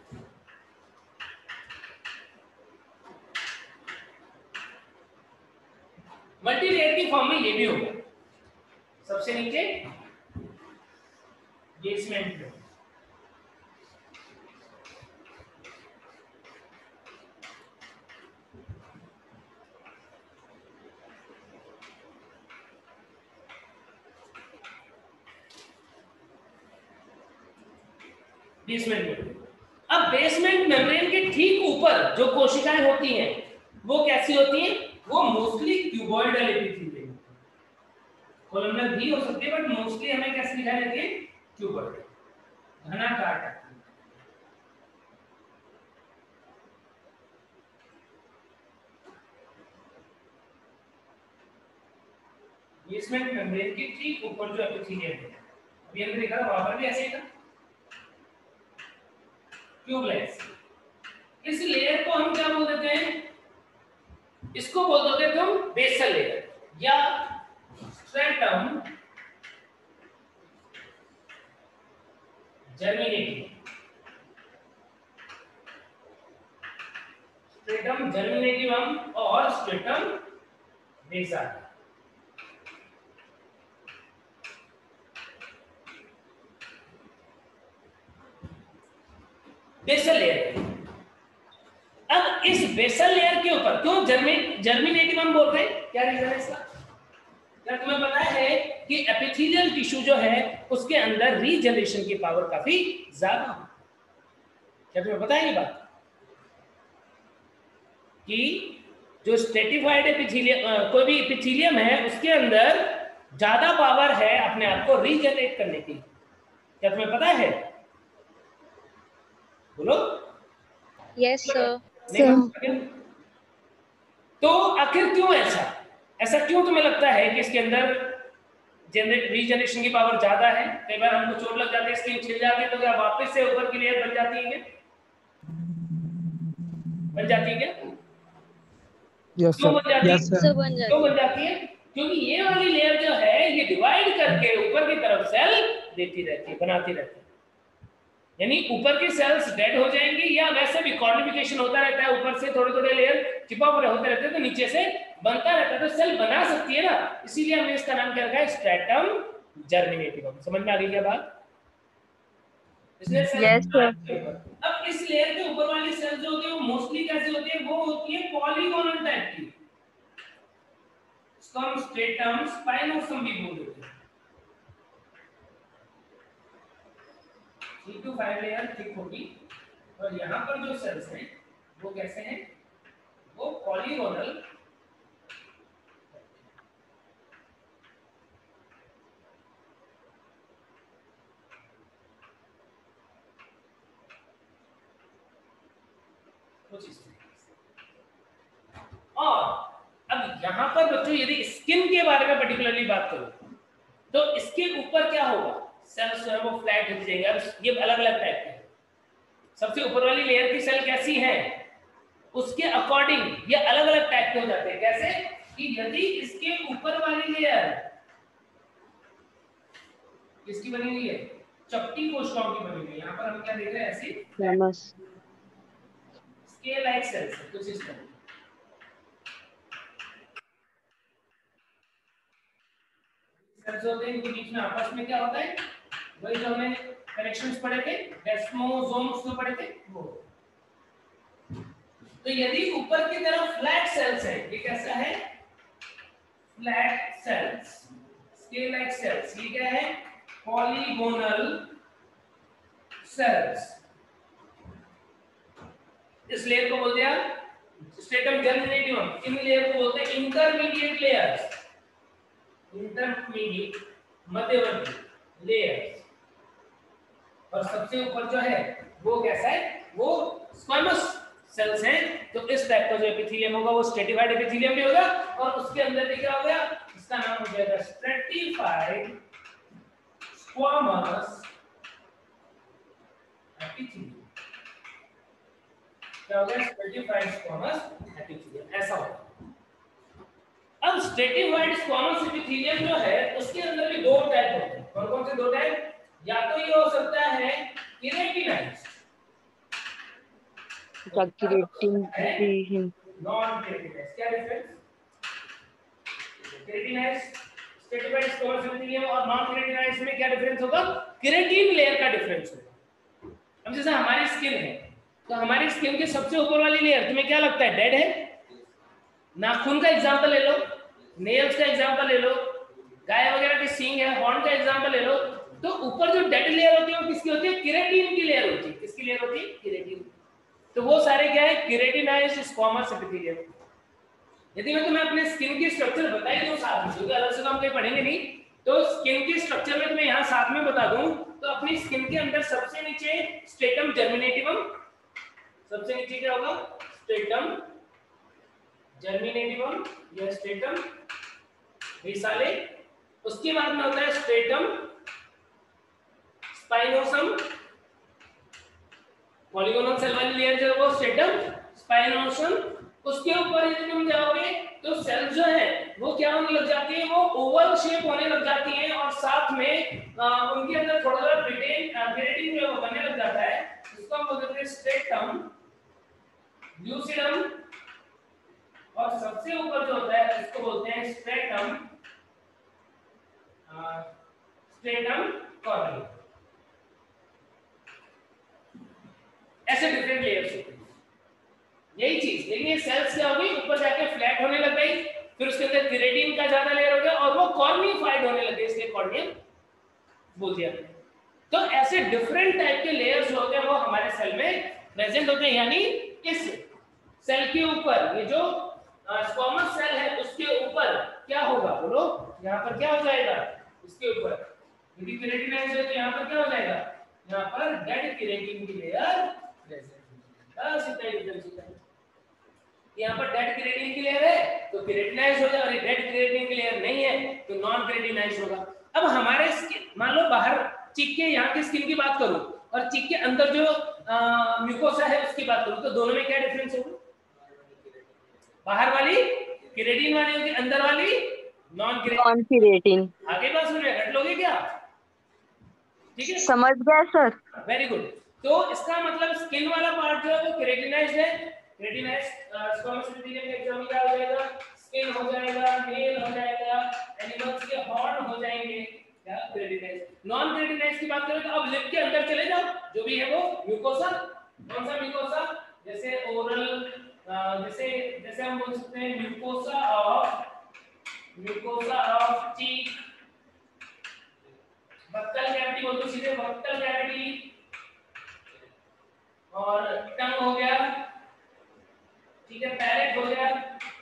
S3: मल्टीलेयर की फॉर्म में ये भी होगा। सबसे नीचे बेसमेंट में बेसमेंट मेम्ब्रेन। अब बेसमेंट मेम्ब्रेन के ठीक ऊपर जो कोशिकाएं होती हैं वो कैसी होती हैं? वो मोस्टली क्यूबॉइडल एपिथेलियम, कोलमनर भी हो सकती है बट मोस्टली हमें कैसे दिखाई देती है? क्यूबॉइडल, घनाकार टाइप। बेसमेंट मेम्ब्रेन के ठीक ऊपर जो एपिथेलियम है, अभी हमने देखा वहां पर भी ऐसे ही था, ट्यूबलेस। इस लेयर को हम क्या बोल देते हैं? इसको बोल दोगे तुम बेसल लेयर या स्ट्रेटम जर्मिनेटिवम। स्ट्रेटम जर्मिनेटिवम और स्ट्रेटम बेसल। Basal layer. अब इस बेसल लेयर के ऊपर क्यों जर्मिन जर्मिनेटिवम बोल रहे हैं? क्या रीजन है इसका? क्या तुम्हें पता है कि एपिथेलियल टिश्यू जो है उसके अंदर रीजनरेशन की पावर काफी ज्यादा है? क्या तुम्हें पता है ये बात कि जो स्ट्रेटिफाइड एपिथेलियम, कोई भी एपिथेलियम है उसके अंदर ज्यादा पावर है अपने आप को रीजनरेट करने की? क्या तुम्हें पता है? बोलो।
S7: Yes, sir.
S3: तो आखिर क्यों ऐसा ऐसा क्यों तुम्हें लगता है कि इसके अंदर रीजनरेशन की पावर ज्यादा है? कई बार हमको चोट लग जाती है, स्किन छिल जाती है, तो क्या वापस से ऊपर की लेयर बन जाती है? क्या बन जाती है? क्या
S5: यस
S3: क्यों बन जाती है?
S5: यस
S7: सर बन जाती
S3: क्यों बन जाती है? क्योंकि ये वाली लेयर जो है ये डिवाइड करके ऊपर की तरफ सेल देती रहती है, बनाती रहती है। यानी ऊपर के सेल्स डेड हो जाएंगे या वैसे भी कॉर्निफिकेशन होता रहता है, ऊपर से थोड़े थोड़े लेयर चिपा हुए होते रहते हैं तो नीचे से बनता रहता है, तो सेल बना सकती है ना, इसीलिए हमने इसका नाम क्या रखा है? Stratum germinativum. समझ में आ गई क्या बात? इसने
S4: Yes, sir.
S3: अब इस लेयर के ऊपर वाली सेल जो होती है वो मोस्टली कैसी होती है? वो होती है पॉलीगोनल टाइप की, इसको हम स्ट्रेटम स्पाइनोसम भी बोल देते हैं। Three to five layer thick होगी और यहाँ पर जो सेल्स हैं वो कैसे हैं? वो पॉलीगोनल कुछ इस तरीके से। और अब यहाँ पर बच्चों यदि स्किन के बारे में पर्टिकुलरली बात करूं तो इसके ऊपर क्या होगा? सेल्स जो है वो फ्लैट हो जाएंगे। अब ये अलग अलग टाइप के, सबसे ऊपर वाली लेयर की सेल कैसी है उसके अकॉर्डिंग ये अलग अलग टाइप के हो जाते हैं। कैसे कि यदि इसके ऊपर वाली लेयर किसकी बनी हुई है? चपटी कोशिकाओं की बनी हुई है। यहाँ पर हम क्या देख रहे हैं? ऐसी स्केल लाइक सेल्स कुछ इस तरह सेल्स होते हैं, इनके बीच में आपस में क्या होता है? वही जो हमने कनेक्शंस पढ़े थे, डेस्मोसोम्स जो पढ़े थे वो। तो यदि ऊपर की तरफ फ्लैट सेल्स है, ये कैसा है? Flat cells, scale like cells. ये क्या है? Polygonal sales. इस लेयर को बोल दिया स्ट्रेटम जर्मिनेटिवम। इन लेयर को बोलते हैं इंटरमीडिएट लेयर्स, इंटरमीडिएट मध्यवर्ती लेयर्स। और सबसे ऊपर जो है वो कैसा है? वो स्क्वामस सेल्स हैं। तो इस टाइप का जो एपिथेलियम होगा वो स्ट्रेटिफाइड एपिथेलियम भी होगा और उसके अंदर भी क्या हो गया? इसका नाम हो जाएगा स्ट्रेटिफाइड स्क्वामस एपिथेलियम। क्या होगा, स्ट्रेटिफाइड स्क्वामस एपिथेलियम, ऐसा होगा। अब स्ट्रेटिफाइड स्क्वामस एपिथेलियम जो है उसके अंदर भी दो टाइप होते हैं। कौन कौन से दो टाइप? या तो ये हो सकता है केराटिनाइज्ड,
S4: केराटिन
S3: नॉन केराटिनाइज्ड। क्या difference? Keratinized stratified squamous epithelium और नॉन केराटिनाइज्ड में क्या डिफरेंस होगा? केराटिन लेयर का डिफरेंस होगा। अब जैसे हमारी स्किन है, तो हमारी स्किन के सबसे ऊपर वाली लेयर तुम्हें क्या लगता है, डेड है? नाखून का एग्जांपल ले लो, नेल्स का एग्जांपल ले लो, गाय वगैरह के सींग है, हॉर्न का एग्जांपल ले लो, तो ऊपर जो डेड लेयर होती है वो किसकी होती है? केराटिन की लेयर होती है। किसकी लेयर होती है? केराटिन। तो वो सारे क्या है? Keratinized squamous epithelium. यदि मैं तुम्हें अपने स्किन की स्ट्रक्चर बताई दूं साथ में, क्योंकि अलग से तो हम कहीं पढ़ेंगे नहीं, तो स्किन की स्ट्रक्चर में तुम्हें यहाँ साथ में बता दूं, तो अपनी स्किन के अंदर सबसे नीचे स्ट्रेटम जर्मिनेटिवम, सबसे नीचे क्या होगा? स्ट्रेटम जर्मिनेटिवम या स्ट्रेटम रिसाले, उसके बाद में होता है स्ट्रेटम स्पाइनोसम, पॉलीगोनल सेल वाली लेयर जो है वो स्ट्रेटम स्पाइनोसम। उसके ऊपर यदि तुम जाओगे तो सेल जो है वो क्या होने लग जाती है? वो ओवल शेप होने लग जाती है और साथ में आ, उनके अंदर थोड़ा सा प्रोटीन केराटिन जो है वो बनने लग जाता है। इसको हम बोलते हैं स्ट्रेटम ल्यूसिडम, और सबसे ऊपर जो होता है इसको बोलते हैं स्ट्रेटम स्ट्रेटम कॉर्निया। ऐसे डिफरेंट लेयर्स होते हैं, यही चीज। लेकिन ये सेल्स क्या होगी? ऊपर जाके फ्लैट होने लग गई, फिर उसके अंदर केराटिन का ज्यादा लेयर हो गया और वो कॉर्निफाइड होने लगे, इसलिए कॉर्निया बोल दिया। तो ऐसे डिफरेंट टाइप के लेयर्स होते हैं वो हमारे सेल में प्रेजेंट होते हैं। यानी इस सेल के ऊपर, ये जो स्क्वामस सेल है उसके ऊपर क्या होगा? बोलो, यहाँ पर क्या हो जाएगा? इसके ऊपर यदि केराटिनाइज्ड है तो यहाँ पर क्या हो जाएगा? यहाँ पर डेड केराटिन की लेयर प्रेजेंट है। बस इतना ही डिफरेंस होता है। यहाँ पर डेड केराटिन की लेयर है तो केराटिनाइज्ड हो जाएगा, और डेड केराटिन की लेयर नहीं है तो नॉन केराटिनाइज्ड होगा। अब हमारे स्किन, मान लो बाहर चीक के यहाँ की स्किन की बात करूं और चीक के अंदर जो म्यूकोसा है उसकी बात करूं, तो दोनों में क्या डिफरेंस होगा? बाहर वाली केराटिन वाली होगी, अंदर वाली नॉन
S4: केराटिन।
S3: आगे बात सुनिए, रट लोगे क्या? ठीक है,
S4: समझ गया सर।
S3: Very good. तो इसका मतलब स्किन वाला पार्ट जो है वो केराटिनाइज्ड है। केराटिनाइज्ड स्क्वामस एपिथेलियम का एग्जांपल क्या हो जाएगा? स्किन हो जाएगा, नेल हो जाएगा, एनिमल्स के हॉर्न हो जाएंगे, क्या? केराटिनाइज्ड। नॉन केराटिनाइज्ड की बात करें तो अब लिप के अंदर चले जाओ, जो भी है वो म्यूकोसा। कौन सा म्यूकोसा? जैसे ओरल, जैसे जैसे हम बोल सकते हैं mucosa of mucosa of cheek, buccal cavity बोल दो सीधे, बक्कल कैविटी, और टंग हो गया, ठीक है, पैलेट हो गया,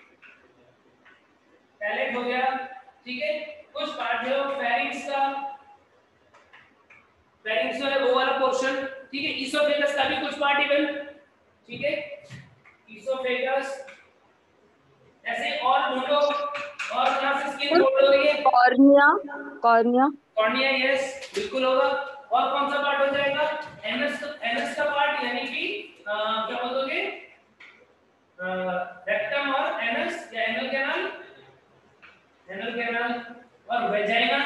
S3: पैलेट हो गया, ठीक है। कुछ पार्ट जो है फेरिंग्स का, फेरिंग्स जो है वो वाला पोर्शन, ठीक है। ईसोफेगस का भी कुछ पार्ट इवन, ठीक है, ईसोफेगस। ऐसे और ढूंढो, और कहां से स्किन फोल्ड हो रही है?
S4: कॉर्निया, कॉर्निया,
S3: कॉर्निया, यस बिल्कुल होगा। और कौन सा पार्ट हो जाएगा? एनस, एनस का पार्ट, यानी कि क्या बोलोगे? रेक्टम और एनस या एनल कैनाल, एनल कैनाल और वेजाइना,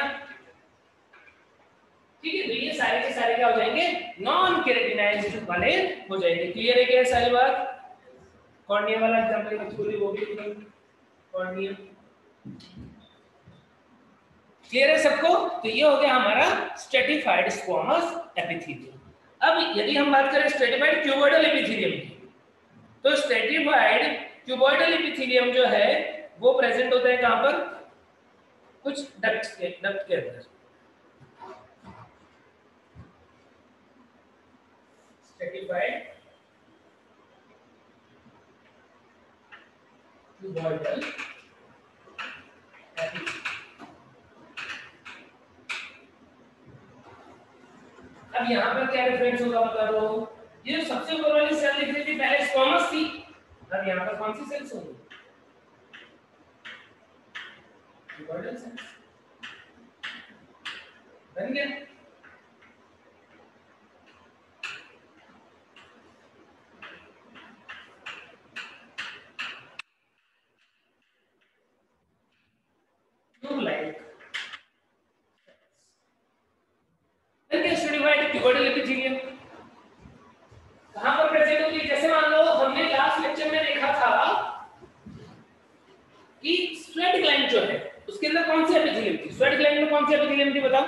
S3: ठीक है। तो ये सारे के सारे क्या हो जाएंगे? नॉन केराटिनाइज्ड वाले हो जाएंगे। क्लियर है क्या सारी बात? कॉर्निया वाला एग्जांपल एक्चुअली वो भी कॉर्निया, क्लियर है सबको? तो ये हो गया हमारा स्ट्रेटिफाइड स्क्वामस एपिथेलियम। अब यदि हम बात करें स्ट्रेटिफाइड क्यूबॉइडल एपिथेलियम की, तो स्ट्रेटिफाइड क्यूबॉइडल एपिथेलियम जो है वो प्रेजेंट होता है कहां पर? कुछ डक्ट के, डक्ट के अंदर। Stratified cuboidal epithelium. अब यहाँ पर क्या डिफरेंस होगा बता दो? ये जो सबसे ऊपर वाली सेल दिख रही थी पहले स्क्वामस थी, अब यहाँ पर कौन सी सेल्स होंगी? Cuboidal cells. बन गया? स्ट्रेटिफाइड क्यूबोइडल एपिथेलियम कहां पर प्रेजेंट होती है? जैसे मान लो हमने लास्ट लेक्चर में देखा था कि स्वेट ग्लैंड जो है उसके अंदर कौन सी एपिथेलियम थी? स्वेट ग्लैंड में कौन सी एपिथेलियम थी बताओ?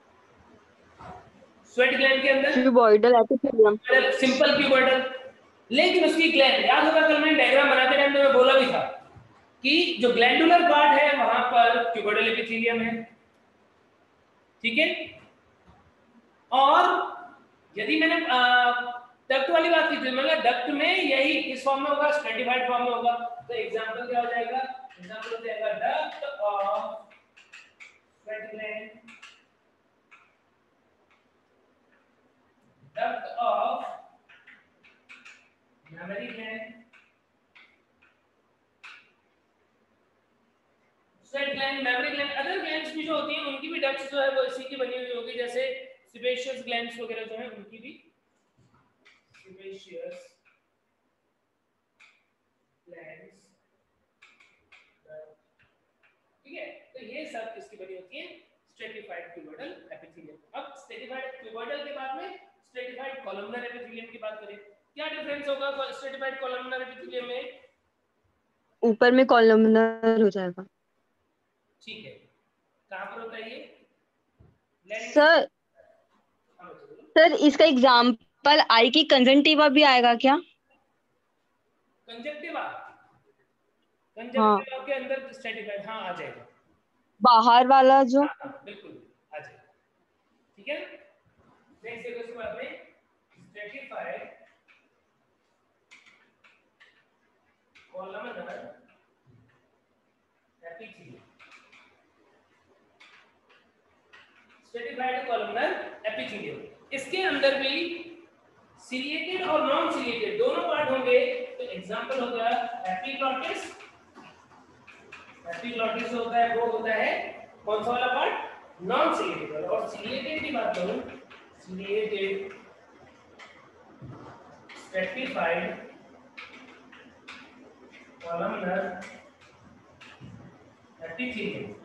S3: स्वेट ग्लैंड के अंदर
S4: क्यूबॉइडल एपिथेलियम,
S3: सिंपल क्यूबोइडल। लेकिन उसकी ग्लैंड, याद होगा कल मैंने डायग्राम बनाते टाइम तो मैं बोला भी था कि जो ग्लैंडुलर पार्ट है वहां पर क्यूबोइडल एपिथेलियम है, ठीक है। और यदि मैंने डक्ट वाली बात की थी, मतलब डक्ट में यही इस फॉर्म में होगा, स्ट्रेटिफाइड फॉर्म में होगा। तो एग्जांपल क्या हो जाएगा? एग्जांपल हो जाएगा duct of sweat gland, duct of mammary gland, sweat gland, mammary gland. Other glands भी जो होती हैं उनकी भी डक्ट्स जो है वो इसी की बनी हुई होगी, जैसे सेबेशियस ग्लैंड्स वगैरह जो है उनकी भी सेबेशियस ग्लैंड्स, ठीक है। तो ये सब इसकी बनी होती है स्ट्रेटिफाइड क्यूबोइडल एपिथेलियम। अब स्ट्रेटिफाइड क्यूबोइडल के बाद में स्ट्रेटिफाइड कॉलमनर एपिथेलियम की बात करें, क्या डिफरेंस होगा स्ट्रेटिफाइड कॉलमनर एपिथेलियम में?
S4: ऊपर में कॉलमनर हो जाएगा।
S3: ठीक है, कहां पर होता है ये?
S4: सर सर इसका एग्जांपल आई की कंजंक्टिवा भी आएगा क्या?
S3: कंजंक्टिवा, कंजंक्टिवा के अंदर स्ट्रेटिफाइड हाँ आ जाएगा,
S4: बाहर वाला जो,
S3: हाँ, हाँ, बिल्कुल आ जाएगा, ठीक है। नेक्स्ट देखो इसके बाद में stratified columnar epithelium, stratified columnar epithelium. इसके अंदर भी सिलिएटेड और नॉन सिलिएटेड दोनों पार्ट होंगे। तो एग्जांपल हो गया एपिग्लॉटिस, एपिग्लॉटिस होता है वो होता है कौन सा वाला पार्ट? Non ciliated. और सिलिएटेड की बात करूं, सिलिएटेड स्ट्रेटिफाइड कॉलमनर एपिथेलियम,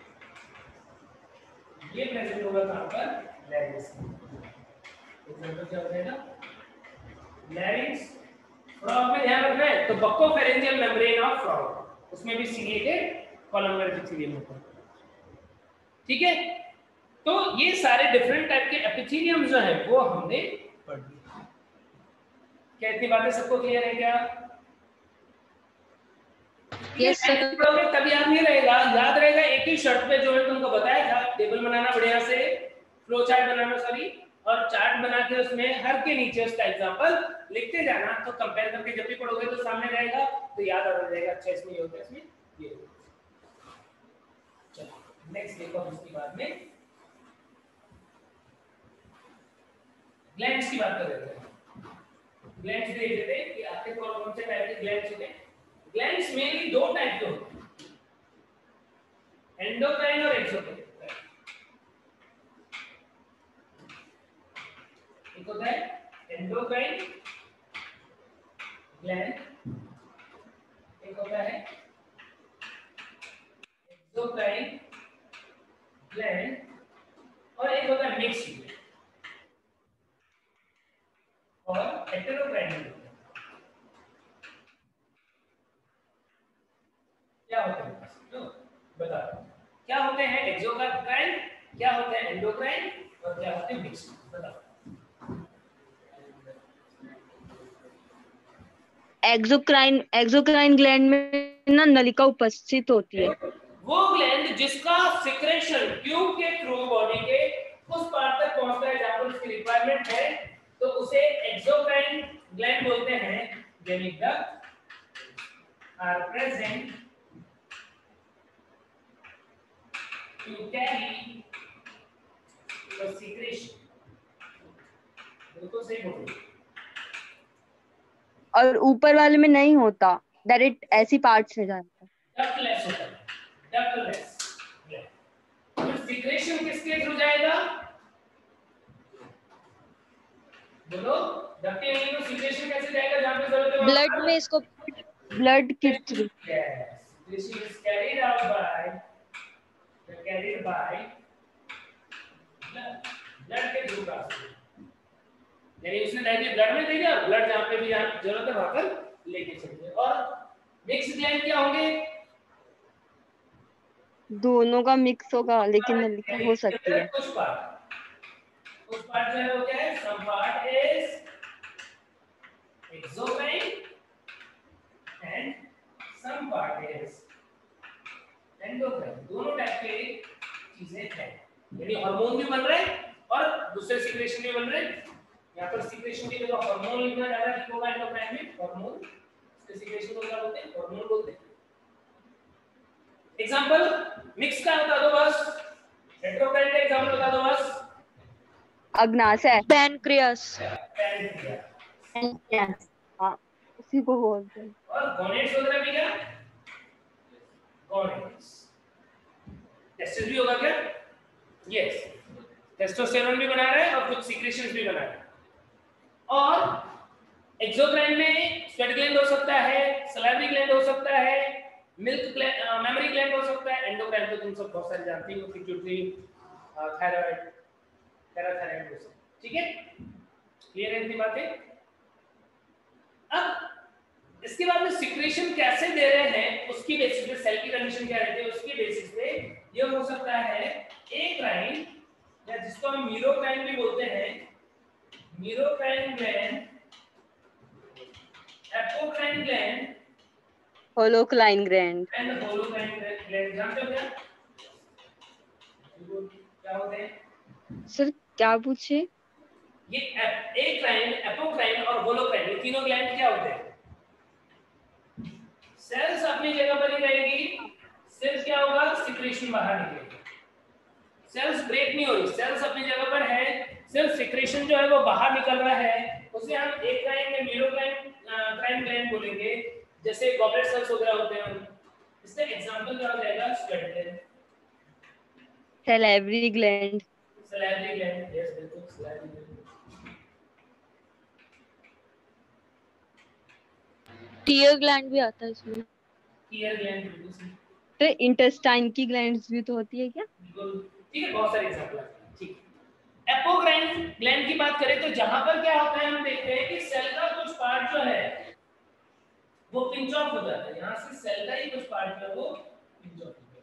S3: ये प्रेजेंट होगा कहां पर? लैरिंक्स। एग्जांपल क्या हो जाएगा? लैरिंक्स। फ्रॉग में ध्यान रखना है तो बक्कोफेरेंजियल मेम्ब्रेन ऑफ फ्रॉग, उसमें भी सिलिएटेड कॉलमनर एपिथेलियम होता है, ठीक है। तो ये सारे डिफरेंट टाइप के एपिथेलियम जो है वो हमने पढ़ लिए। क्या इतनी बातें सबको क्लियर है क्या?
S7: Yes sir.
S3: तब याद नहीं रहेगा, याद रहेगा एक ही शर्ट पे जो है तुमको बताया था, टेबल बनाना बढ़िया से, फ्लो चार्ट बनाना सॉरी, और चार्ट बना के उसमें हर के नीचे उसका एग्जांपल लिखते जाना, तो कंपेयर करके जब भी पढ़ोगे तो सामने रहेगा, तो याद आ जाएगा अच्छा इसमें ये होता है, इसमें ये होता है। चलो नेक्स्ट देखो इसके बाद में ग्लैंड्स की बात कर रहे थे। ग्लैंड्स देख लेते हैं कि आपके कौन से टाइप के ग्लैंड्स होते हैं। ग्लैंड्स मेनली दो टाइप के होते हैं, एंडोक्राइन और एक्सोक्राइन। एक होता है एंडोक्राइन ग्लैंड, एक होता है एक्सोक्राइन ग्लैंड, और एक होता है मिक्स्ड ग्लैंड और हेटेरोक्राइन ग्लैंड। क्या होते हैं तो बता दो, क्या होते हैं एक्सोक्राइन, क्या होते हैं एंडोक्राइन, और क्या होते हैं मिक्स्ड? बताओ।
S4: एक्सोक्राइन एक्सोक्राइन ग्लैंड में ना नलिका उपस्थित होती है,
S3: वो ग्लैंड जिसका सिक्रेशन ट्यूब के थ्रू बॉडी के उस पार्ट तक पहुंचता है जहां पर उसकी रिक्वायरमेंट है, तो उसे एक्सोक्राइन ग्लैंड बोलते हैं। Genic duct are present to carry the secretion. बिल्कुल सही बोल रहे हो।
S4: और ऊपर वाले में नहीं होता, डायरेक्ट ऐसी पार्ट से जाता है।
S3: डक्टलेस होता है, डक्टलेस। फिर सिक्रेशन किसके थ्रू जाएगा? बोलो, डक्ट एंगल में सिक्रेशन कैसे जाएगा? जहां पे जरूरत है
S7: ब्लड में इसको
S4: ब्लड के through.
S3: Yes, this is carried out by carried by blood, blood के थ्रू पास। यानी उसने डायरेक्टली ब्लड में दे दिया, ब्लड जहाँ पे भी यहाँ जरूरत है वहां पर लेके चलिए। और मिक्स ग्लैंड क्या होंगे?
S4: दोनों का मिक्स होगा, लेकिन नलिका हो सकती है।
S3: कुछ पार्ट कुछ पार्ट जो है वो क्या है? Some part is exocrine and some part is endocrine. दोनों टाइप के चीजें हैं, यानी हार्मोन भी बन रहे हैं और दूसरे सीक्रेशन भी बन रहे हैं। यहाँ पर सीक्रेशन की जगह हार्मोन लिखना ज्यादा ठीक होगा। एंडोक्राइन में हार्मोन, इसके सीक्रेशन को क्या बोलते हैं? हार्मोन बोलते हैं। एग्जांपल मिक्स का बता दो बस, हेटेरोक्राइन का एग्जांपल बता दो बस।
S4: अग्नाशय,
S7: पैनक्रियास,
S3: पैनक्रियास,
S4: हाँ उसी को बोलते हैं।
S3: और गोनेड्स वगैरह भी क्या? गोनेड्स। टेस्टिस भी होगा क्या? यस, टेस्टोस्टेरोन भी बना रहा है और कुछ सीक्रेशंस भी बना रहा है। और एक्सोक्राइन में स्वेट ग्लैंड हो सकता है, सलाइवरी ग्लैंड हो सकता है, मिल्क ग्लैंड, मेमोरी ग्लैंड हो सकता है। एंडोक्राइन तो तुम सब बहुत सारे जानते हो, पिट्यूटरी, थायराइड, पैराथायराइड हो सकता है। ठीक है, क्लियर है इतनी बातें? अब इसके बाद में सिक्रेशन कैसे दे रहे हैं उसकी बेसिस पे, सेल की कंडीशन क्या रहती है उसकी बेसिस पे ये हो सकता है एक्राइन, या जिसको हम मीरोक्राइन भी बोलते हैं, merocrine gland, apocrine gland
S4: holocrine gland
S3: and holocrine gland. जानते हो क्या क्या होते हैं?
S4: सर? क्या पूछे?
S3: ये एक्राइन, एपोक्राइन और होलोक्राइन, ये तीनों ग्लैंड क्या होते हैं? सेल्स अपनी जगह पर ही रहेगी, सिर्फ क्या होगा? सिक्रेशन बाहर निकलेगी। सेल्स ब्रेक नहीं हो रही, सेल्स अपनी जगह पर है, सिर्फ सिक्रेशन जो है वो बाहर निकल रहा है। उसे हम एक्राइन या मीरोक्राइन क्राइन ग्लैंड बोलेंगे, जैसे गॉबलेट सेल्स वगैरह होते हैं। इसका एग्जांपल क्या हो जाएगा? Sweat gland,
S4: salivary gland,
S3: salivary gland. Yes बिल्कुल, सलाइवरी ग्लैंड।
S7: टीयर ग्लैंड भी आता है इसमें।
S3: टीयर ग्लैंड बिल्कुल
S4: तो इंटेस्टाइन की ग्लैंड्स भी तो होती है क्या?
S3: बिल्कुल ठीक है, बहुत सारे एग्जांपल हैं। ठीक है, एपोक्राइन ग्लैंड की बात करें तो जहां पर क्या होता है हम देखते हैं कि सेल का कुछ पार्ट जो है वो पिंच ऑफ हो जाता है। यहां से सेल का ही कुछ पार्ट जो है वो पिंच ऑफ हो जाता है।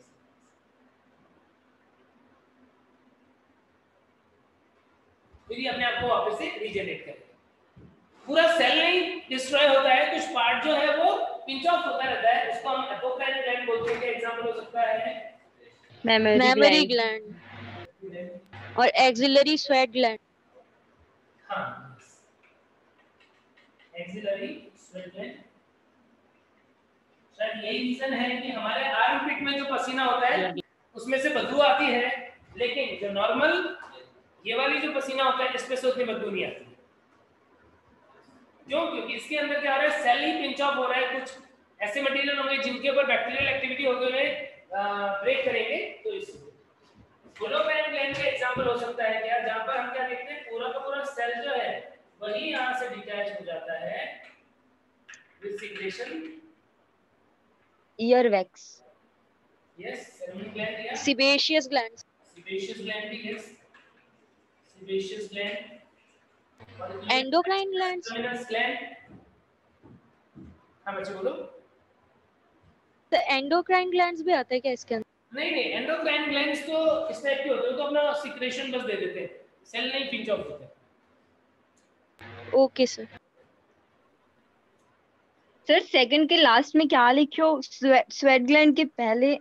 S3: फिर ये अपने आप को वापस से रीजनरेट करेगा। पूरा सेल नहीं डिस्ट्रॉय होता है, कुछ पार्ट जो है वो पिंच ऑफ होता रहता है, उसको हम एपोक्राइन ग्लैंड बोलते हैं। एग्जांपल हो सकता है
S4: मेमोरी
S7: मेमोरी
S4: ग्लैंड
S7: ग्लैंड और एक्सिलरी स्वेट ग्लैंड।
S3: हाँ, एक्सिलरी स्वेट ग्लैंड। शायद यही रीजन है कि हमारे आर्मपिट में जो पसीना होता है उसमें से बदबू आती है, लेकिन जो नॉर्मल ये वाली जो पसीना होता है इसमें से उतनी बदबू नहीं आती। क्यों? क्योंकि इसके अंदर क्या हो रहा है? सेल ही पिंच ऑफ हो रहा है। कुछ ऐसे मटेरियल होंगे जिनके ऊपर बैक्टीरियल एक्टिविटी होते हुए ब्रेक करेंगे, तो इसलिए होलोक्राइन ग्लैंड का एग्जांपल हो सकता है क्या, जहां पर हम क्या देखते हैं पूरा का पूरा सेल जो है वही यहां से डिटैच हो जाता है with secretion.
S4: Ear wax,
S3: yes, cerebral gland या
S7: सीबेशियस ग्लैंड,
S3: सीबेशियस ग्लैंड भी। यस, सीबेशियस ग्लैंड और
S7: एंडोक्राइन ग्लैंड्स।
S3: Endocrine gland. हाँ बच्चे बोलो।
S7: तो एंडोक्राइन ग्लैंड्स भी आता है क्या इसके अंदर?
S3: नहीं नहीं, एंडोक्राइन ग्लैंड्स तो इस टाइप के होते हैं, तो अपना सिक्रेशन बस दे देते हैं, सेल नहीं पिंच ऑफ होते।
S7: Okay sir.
S4: सर सेकंड के लास्ट में क्या लिखो? स्वेट स्वेट ग्लैंड के पहले,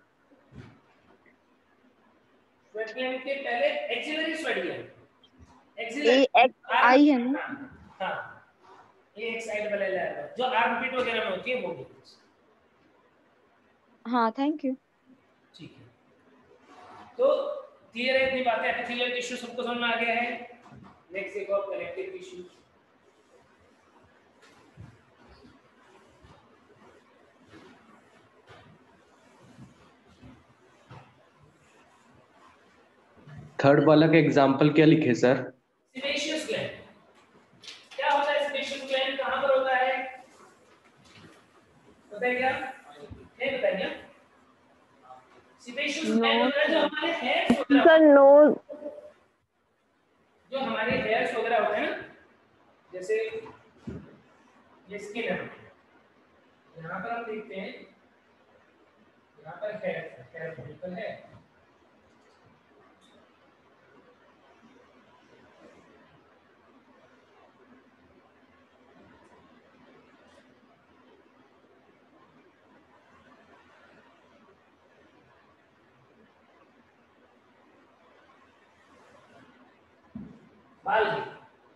S3: स्वेट ग्लैंड के पहले axillary sweat gland,
S4: A
S3: axillary
S4: X I है ना?
S3: हाँ, ये एक साइड वाला है जो आर्मपिट वगैरह में होती है वो भी।
S4: हाँ थैंक यू।
S3: ठीक है, तो क्लियर है इतनी बातें? एपिथेलियल टिश्यू सबको समझ में आ गया है। नेक्स्ट एक और कनेक्टिव टिश्यू।
S1: थर्ड वाला का एग्जांपल क्या लिखे सर?
S3: Sebaceous gland. क्या होता है सीबेशियस ग्लैंड? कहां पर होता है पता है क्या? नहीं पता है क्या? सीबेशियस ग्लैंड होता है जो हमारे हेयर्स वगैरह,
S4: सर नो,
S3: जो हमारे हेयर्स वगैरह होते हैं ना, जैसे ये स्किन है, यहाँ पर हम देखते हैं यहाँ पर हेयर हेयर फॉलिकल है, बाल है।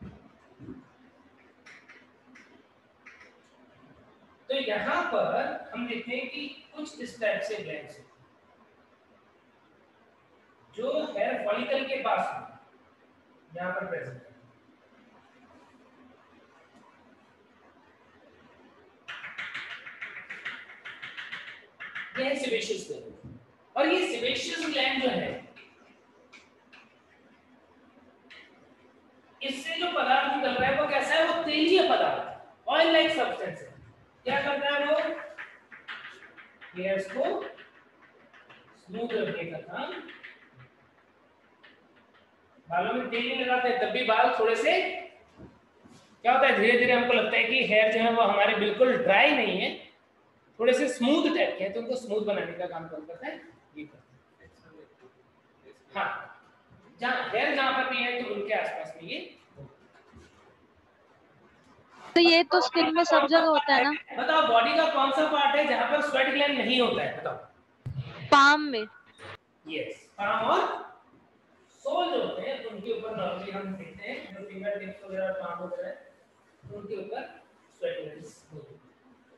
S3: तो यहाँ पर हम देखते हैं कि कुछ इस टाइप से ग्लैंड्स हैं जो हेयर फॉलिकल के पास यहाँ पर प्रेजेंट है। ये है सेबेशियस ग्लैंड, और ये सेबेशियस ग्लैंड जो है इससे जो पदार्थ निकल रहा है वो कैसा है, वो तेलीय पदार्थ, ऑयल लाइक सब्सटेंस है। क्या करता है वो, हेयर्स को स्मूथ रखने का काम, बालों में तेल नहीं लगाते तब भी बाल थोड़े से क्या होता है, धीरे धीरे हमको लगता है कि हेयर जो है वो हमारे बिल्कुल ड्राई नहीं है, थोड़े से स्मूथ टाइप के हैं, तो उनको स्मूथ बनाने का काम कौन करता है, ये करता है। हाँ, जहाँ हेयर जहाँ पर भी है तो उनके आसपास में ये।
S7: तो ये तो स्किन में सब जगह होता है ना।
S3: बताओ बॉडी का कौन सा पार्ट है जहाँ पर स्वेट ग्लैंड नहीं होता है, बताओ।
S7: पाम में।
S3: यस, पाम और सोल जो होते हैं उनके ऊपर नॉर्मली हम देखते हैं, जो फिंगर टिप्स वगैरह पाम वगैरह है उनके ऊपर स्वेट ग्लैंड्स होते हैं।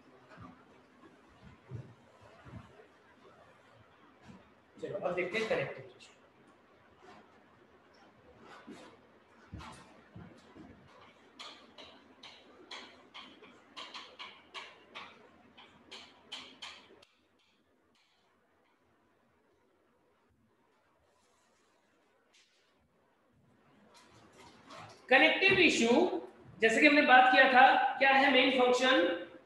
S3: चलो अब देखते हैं कनेक्टिव टिश्यू। कनेक्टिव टिश्यू जैसे कि हमने बात किया था, क्या है मेन फंक्शन,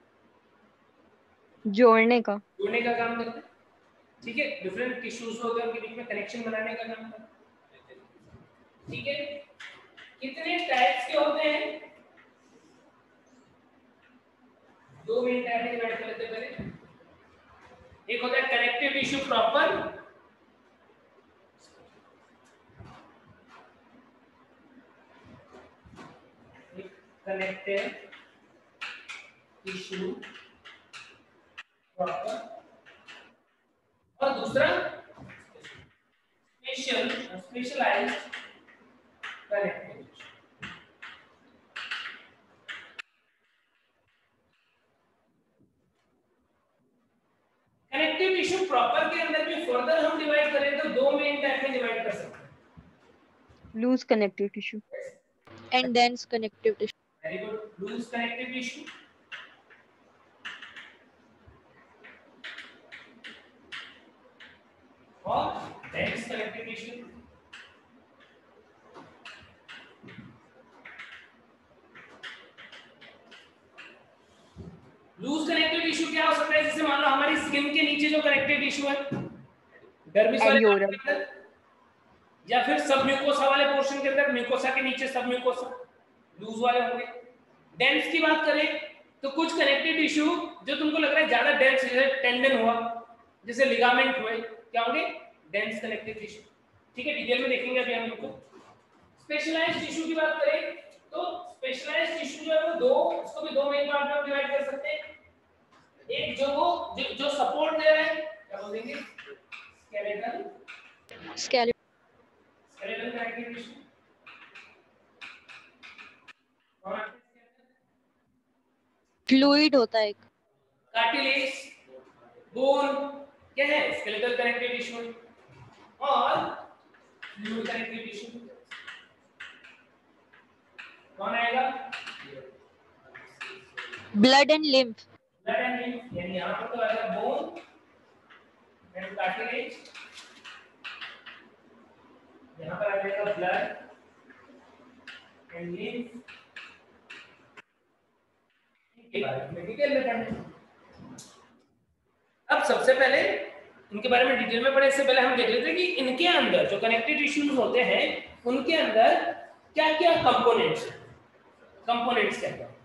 S4: जोड़ने का
S3: जोड़ने का काम करता है। ठीक है, डिफरेंट टिश्यूज होते हैं उनके बीच में कनेक्शन बनाने का काम करता है। ठीक है, कितने टाइप्स के होते हैं, दो मेन टाइप में डिवाइड कर लेते हैं पहले। एक होता है connective tissue proper, connective tissue proper, और दूसरा special specialized connective tissue. Connective tissue proper के अंदर भी फर्दर हम डिवाइड करें तो दो मेन टाइप में डिवाइड कर सकते हैं,
S4: loose connective tissue
S7: and dense connective tissue.
S3: Very good, loose connective tissue और dense connective tissue. Loose connective tissue क्या हो सकता है, जैसे मान लो हमारी स्किन के नीचे जो कनेक्टिव टिश्यू है डर्मिस वाले
S4: एल्वियोलम,
S3: के अंदर, या फिर सब म्यूकोसा वाले पोर्शन के अंदर, म्यूकोसा के नीचे सब म्यूकोसा लूज वाले होंगे। डेंस की बात करें तो कुछ कनेक्टिव टिश्यू जो तुमको लग रहा है ज्यादा डेंस, जैसे टेंडन हुआ, जैसे लिगामेंट हुए, क्या होंगे, डेंस कनेक्टिव टिश्यू। ठीक है, डिटेल में देखेंगे अभी हम इनको। स्पेशलाइज्ड टिश्यू की बात करें तो स्पेशलाइज्ड टिश्यू जो है वो दो, इसको भी दो मेन पार्ट में डिवाइड कर सकते हैं। एक जो वो जो, जो सपोर्ट दे रहा है, क्या बोल देंगे, skeletal
S7: skeletal
S3: skeletal connective tissue. और
S7: फ्लूइड होता है एक।
S3: कार्टिलेज, बोन, क्या है, स्केलेटल कनेक्टिव टिश्यू। और फ्लूइड कनेक्टिव टिश्यू कौन आएगा,
S7: blood and lymph.
S3: Blood and lymph, यानी यहां पर तो आएगा बोन एंड कार्टिलेज, यहां पर आ जाएगा ब्लड एंड लिम्फ। के बारे में डिटेल में पढ़ेंगे। अब सबसे पहले इनके बारे में डिटेल में पढ़े, इससे पहले हम देख लेते हैं कि इनके अंदर जो कनेक्टिव टिश्यूज होते हैं उनके अंदर क्या क्या कंपोनेंट्स हैं। कंपोनेंट्स कहते हैं।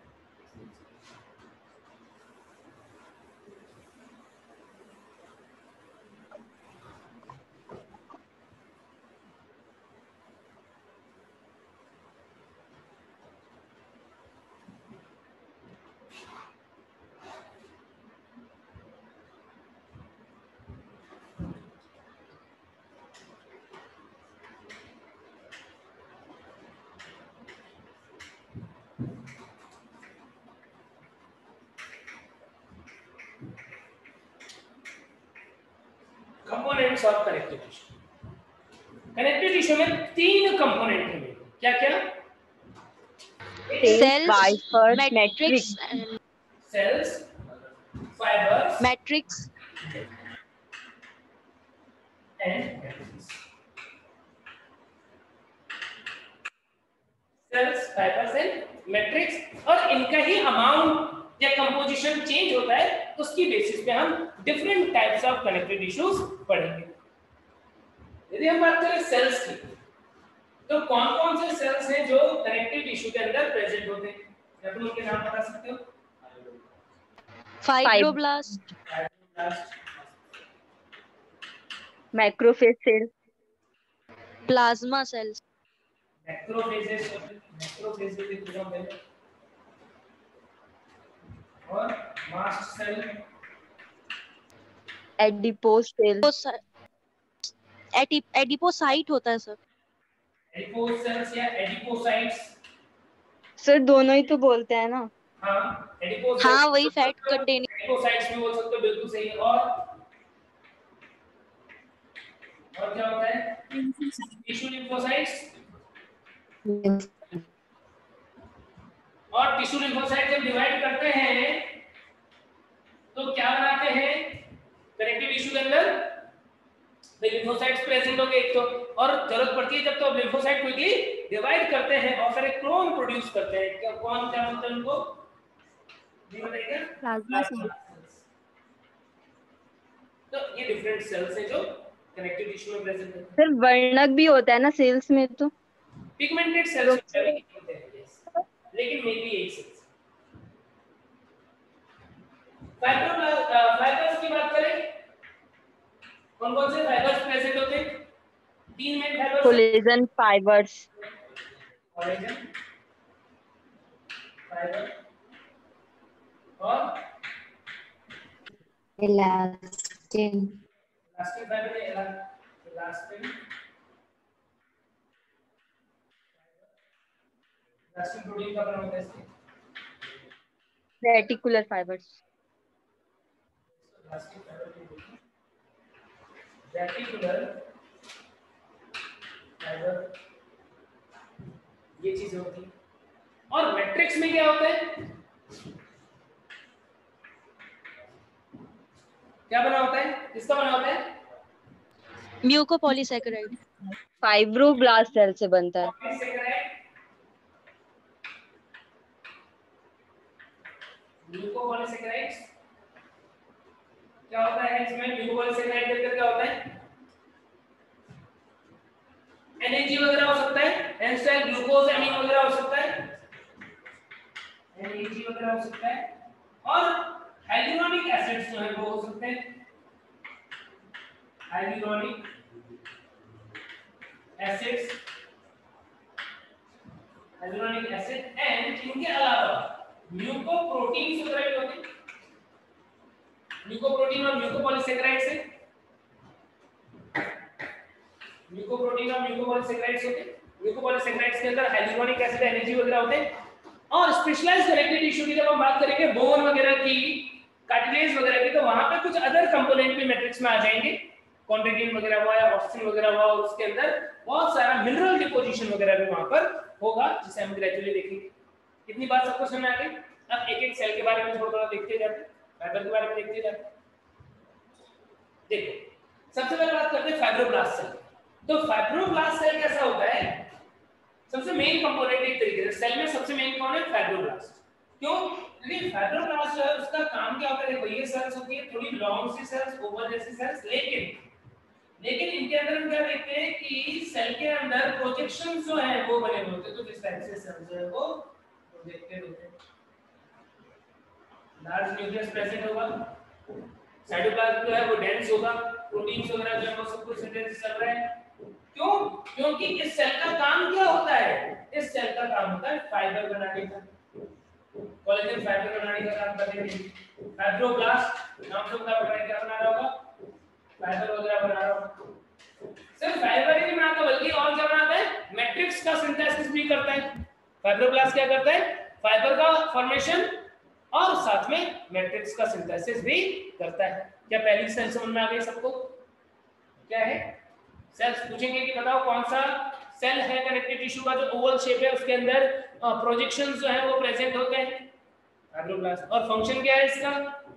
S3: Components of connective tissue. Connective tissue में तीन कंपोनेंट हैं, क्या क्या?
S7: Cells, matrix,
S3: cells, fibres
S7: matrix,
S3: and matrix. Cells, fibres and matrix, और इनका ही अमाउंट या कंपोजिशन चेंज होता है, उसकी बेसिस पे हम different types of connective tissues पढ़ेंगे। यदि हम बात करें सेल्स की, तो कौन कौन से सेल्स हैं जो कनेक्टिव टिश्यू के अंदर प्रेजेंट होते हैं? क्या तुम उनके नाम बता सकते हो?
S7: fibroblast,
S4: macrophage cell,
S7: plasma cells,
S3: macrophages, macrophages एक नाम है, और मास्ट सेल,
S4: एडिपोज सेल,
S7: एडि एडिपोसाइट होता है सर।
S3: एडिपोज सेल्स या एडिपोसाइट्स।
S4: सर दोनों ही तो बोलते हैं ना।
S3: हाँ, एडिपोज,
S7: हाँ वही फैट कंटेनिंग,
S3: एडिपोसाइट्स में बोल सकते हो, बिल्कुल सही है। और और क्या होता है? टिश्यू लिम्फोसाइट्स, और टिश्यू लिम्फोसाइट जब डिवाइड करते हैं तो क्या बनाते हैं कनेक्टिव टिश्यू के अंदर? लिम्फोसाइट्स प्रेजेंट होंगे एक तो, और जरूरत पड़ती है जब तो लिम्फोसाइट क्विकली डिवाइड करते हैं और फिर एक क्लोन प्रोड्यूस करते हैं। क्या कौन क्या बोलते हैं उनको? ये बताइए।
S7: Plasma cell.
S3: तो ये डिफरेंट सेल्स हैं जो कनेक्टिव टिश्यू में प्रेजेंट होते हैं।
S4: सर वर्णक भी होता है ना सेल्स में तो?
S3: पिगमेंटेड सेल्स होते हैं, लेकिन मेनली एक सेल्स। फाइब्रोब्लास्ट, फाइबर्स की बात करें, कौन कौन से फाइबर्स प्रेजेंट होते हैं? तीन main fibres,
S4: collagen fibres,
S3: collagen fibre और
S6: इलास्टिन,
S3: इलास्टिन फाइबर है, इलास्टिन, इलास्टिन प्रोटीन का बना होता है इसके।
S4: रेटिकुलर फाइबर्स,
S3: इलास्टिन फाइबर की रेटिकुलर फाइबर, ये चीजें होती है। और मैट्रिक्स में क्या होता है? क्या बना होता है? किसका बना होता है?
S7: म्यूकोपॉलीसैकेराइड,
S4: फाइब्रोब्लास्ट सेल से बनता है।
S3: पॉलीसैकेराइड, म्यूकोपॉलीसैकेराइड्स क्या होता है इसमें? म्यूकोपॉलीसैकेराइड के अंदर क्या होता है? एनएजी वगैरह हो सकता है, एंस्टाइल ग्लूकोज एमीन वगैरह हो सकता है, एनएजी वगैरह हो सकता है, और हाइलुरोनिक एसिड्स जो है वो हो सकते हैं, hyaluronic acids, hyaluronic acid, and इनके अलावा म्यूकोप्रोटीन्स वगैरह भी होते हैं। म्यूकोप्रोटीन और म्यूकोपॉलीसैकेराइड से, म्यूकोप्रोटीन और म्यूकोपॉलीसैकेराइड्स होते हैं। म्यूकोपॉलीसैकेराइड्स के अंदर हाइलुरोनिक एसिड, एनएजी वगैरह होते हैं। और स्पेशलाइज्ड कनेक्टिव टिश्यू की जब हम बात करेंगे बोन वगैरह की, कार्टिलेज वगैरह की, तो वहां पे कुछ अदर कंपोनेंट भी मैट्रिक्स में आ जाएंगे। कॉन्ड्रोइटिन वगैरह हुआ या ऑक्सीजन वगैरह हुआ, और उसके अंदर बहुत सारा मिनरल डिपोजिशन वगैरह भी वहां पर होगा, जिसे हम ग्रेजुअली देखेंगे। कितनी बात सबको समझ में आ गई? अब एक एक सेल के बारे में थोड़ा थोड़ा देखते जाते, फाइबर के बारे में देखते जाते। देखो सबसे पहले बात करते हैं फाइब्रोब्लास्ट सेल। तो फाइब्रोब्लास्ट सेल कैसा होता है? सबसे मेन कंपोनेंट एक तरीके से सेल में सबसे मेन कौन है? फाइब्रोब्लास्ट। क्यों? क्योंकि फाइब्रोब्लास्ट जो है उसका काम क्या होता है? देखो ये सेल्स होती है थोड़ी लॉन्ग सी सेल्स, ओवल जैसी सेल्स, लेकिन लेकिन इनके अंदर हम क्या देखते हैं कि सेल के अंदर प्रोजेक्शंस जो है वो बने हुए होते हैं। तो किस टाइप से सेल्स जो है वो प्रोजेक्टेड होते हैं। लार्ज न्यूक्लियस प्रेजेंट होगा, साइटोप्लाज्म जो है वो डेंस होगा, प्रोटीन्स वगैरह जो है वो सब कुछ सिंथेसिस चल रहा है। क्यों? क्योंकि इस सेल का काम क्या होता है? इस सेल का काम होता है फाइबर बनाने का, कोलेजन फाइबर बनाने का काम करने के लिए। फाइब्रोब्लास्ट नाम से पता पड़ रहा है क्या बना रहा होगा? फाइबर वगैरह बना रहा होगा। सिर्फ फाइबर ही नहीं बनाता बल्कि और क्या बनाता है? मैट्रिक्स का सिंथेसिस भी करता है। फाइब्रोब्लास्ट क्या करता है? फाइबर का फॉर्मेशन और साथ में मैट्रिक्स का सिंथेसिस भी करता है। क्या पहली सेल समझ में आ गई सबको? क्या है? सेल्स पूछेंगे कि बताओ कौन सा सेल है कनेक्टिव टिश्यू का जो ओवल शेप है, उसके अंदर प्रोजेक्शंस जो है वो प्रेजेंट होते हैं, फाइब्रोब्लास्ट। और फंक्शन क्या है इसका?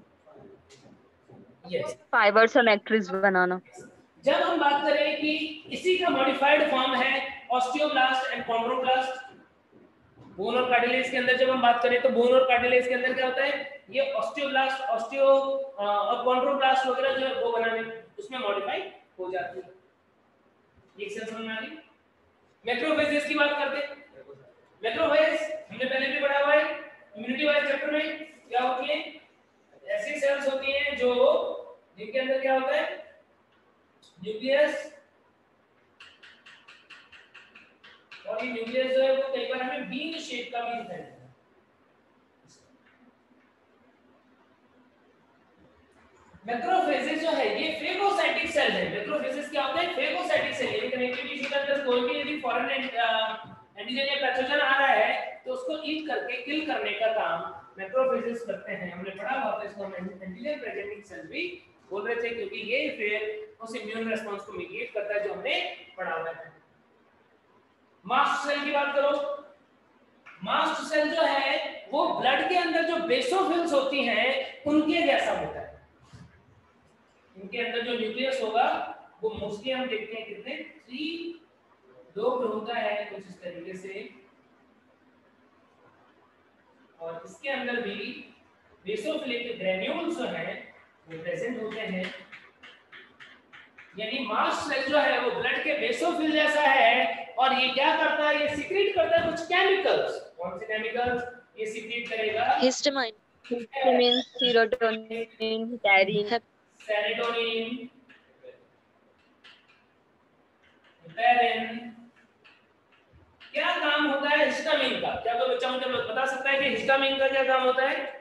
S3: यस,
S4: फाइबर्स और मैट्रिक्स बनाना।
S3: जब हम बात करें कि इसी का मॉडिफाइड फॉर्म है ऑस्टियोब्लास्ट एंड कॉन्ड्रोब्लास्ट। बोन और कार्टिलेज के अंदर जब हम बात करें तो बोन और कार्टिलेज के अंदर क्या होता है? ये ऑस्टियोब्लास्ट, ऑस्टियो और कॉन्ड्रोब्लास्ट वगैरह जो है वो बनाने उसमें मॉडिफाई हो जाती है। ये सेल समझ में आ गई? मैक्रोफेजेस की बात करते हैं। मैक्रोफेज हमने पहले भी पढ़ा हुआ है इम्यूनिटी वाले चैप्टर में। क्या होती है? ऐसी सेल्स होती हैं जो जिनके अंदर क्या होता है? न्यूक्लियस, और ये न्यूक्लियस जो है वो कई बार हमें बीन शेप का भी दिखाई देता है। मैक्रोफेजेस जो है ये फेगोसाइटिक सेल है। मैक्रोफेजेस क्या होते हैं? Phagocytic cell. ये कनेक्टिव टिश्यू के अंदर कोई भी यदि फॉरेन एंटीजन या पैथोजन आ रहा है तो उसको ईट करके किल करने का काम मैक्रोफेजेस करते हैं। हमने पढ़ा हुआ था इसको हम एंटीजन प्रेजेंटिंग सेल भी बोल रहे थे क्योंकि ये फिर उस इम्यून रिस्पांस को मीडिएट करता है जो हमने पढ़ा हुआ है। मास्ट सेल की बात करो। मास्ट सेल जो है वो ब्लड के अंदर जो बेसोफिल्स होती हैं उनके जैसा होता है। इनके अंदर जो न्यूक्लियस होगा वो मोस्टली हम देखते हैं कितने थ्री लोग होता है कुछ इस तरीके से, और इसके अंदर भी बेसोफिलिक ग्रेन्यूल्स जो हैं वो प्रेजेंट होते हैं। यानी मास्ट सेल जो है वो ब्लड के बेसोफिल जैसा है और ये क्या करता है? ये सीक्रेट करता है कुछ केमिकल्स। कौन से केमिकल्स ये सीक्रेट करेगा?
S7: Histamine,
S4: histamine, serotonin, heparin,
S3: serotonin, heparin. क्या काम होता है हिस्टामिन का? क्या कोई बच्चा मुझे बता सकता है कि हिस्टामिन का क्या काम होता है?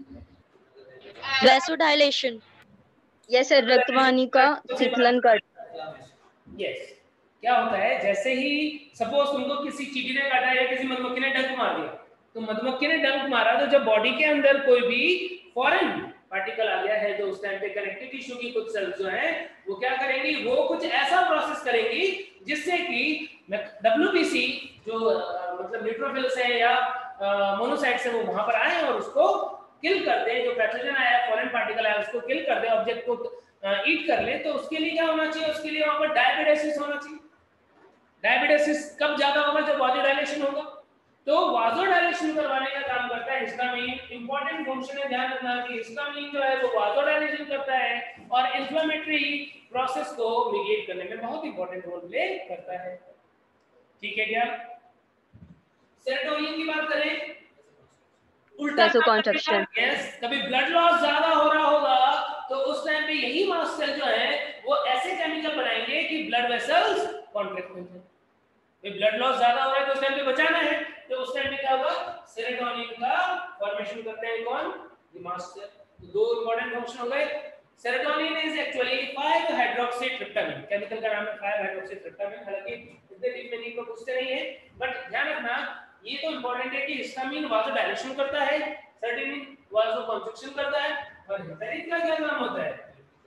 S7: वैसोडाइलेशन।
S4: यस सर, रक्तवाहिनी का शीतलन कर।
S3: यस। क्या होता है? जैसे ही सपोज तुमको किसी चींटी ने काटा या किसी मधुमक्खी ने डंक मार दिया, तो मधुमक्खी ने डंक मारा तो जब बॉडी के अंदर कोई भी फॉरेन पार्टिकल आ गया है तो उस टाइम पे कनेक्टिव टिश्यू की कुछ सेल्स जो हैं वो क्या करेंगी? वो कुछ ऐसा प्रोसेस करेंगी जिससे कि डब्ल्यूबीसी जो मतलब न्यूट्रोफिल्स है या मोनोसाइट्स है वो वहां पर आए और उसको किल कर दे। जो पैथोजन आया, फॉरेन पार्टिकल आया, उसको किल कर दे, ऑब्जेक्ट को ईट कर ले। तो उसके लिए क्या होना चाहिए? उसके लिए वहां पर डायबिडेसिस होना चाहिए। डायबिडेसिस कब ज्यादा होगा? जब वासोडाइलेशन होगा। तो वासोडाइलेशन करवाने का काम करता है हिस्टामिन। इंपॉर्टेंट फंक्शन है, ध्यान रखना कि हिस्टामिन जो है वो वासोडाइलेशन करता है और इन्फ्लेमेटरी प्रोसेस को मीडिएट करने में बहुत इंपॉर्टेंट रोल प्ले करता है। ठीक है क्या? सेरोटोनिन की बात करें, उल्टा
S4: वैसोकंस्ट्रक्शन।
S3: यस, कभी ब्लड लॉस ज्यादा हो रहा होगा तो उस टाइम पे यही मास्ट सेल जो है वो ऐसे केमिकल बनाएंगे कि ब्लड वेसल्स कॉन्ट्रैक्ट हो जाए। ये ब्लड लॉस ज्यादा हो रहा है तो उस टाइम पे बचाना है, तो उस टाइम पे क्या होगा? सेरोटोनिन का फॉर्मेशन करते हैं कौन? ये मास्ट सेल। तो दो इंपॉर्टेंट फंक्शन हो गए। Serotonin is actually five hydroxy tryptamine. Chemical का नाम है फाइव हाइड्रोक्सी ट्रिप्टामिन। हालांकि इतने डीप में नहीं को पूछते नहीं है, बट ध्यान रखना ये तो इंपॉर्टेंट है कि हिस्टामिन वासोडाइलेशन करता है, सेरोटोनिन वासोकंस्ट्रक्शन करता है, और हेपेरिन का क्या काम होता है?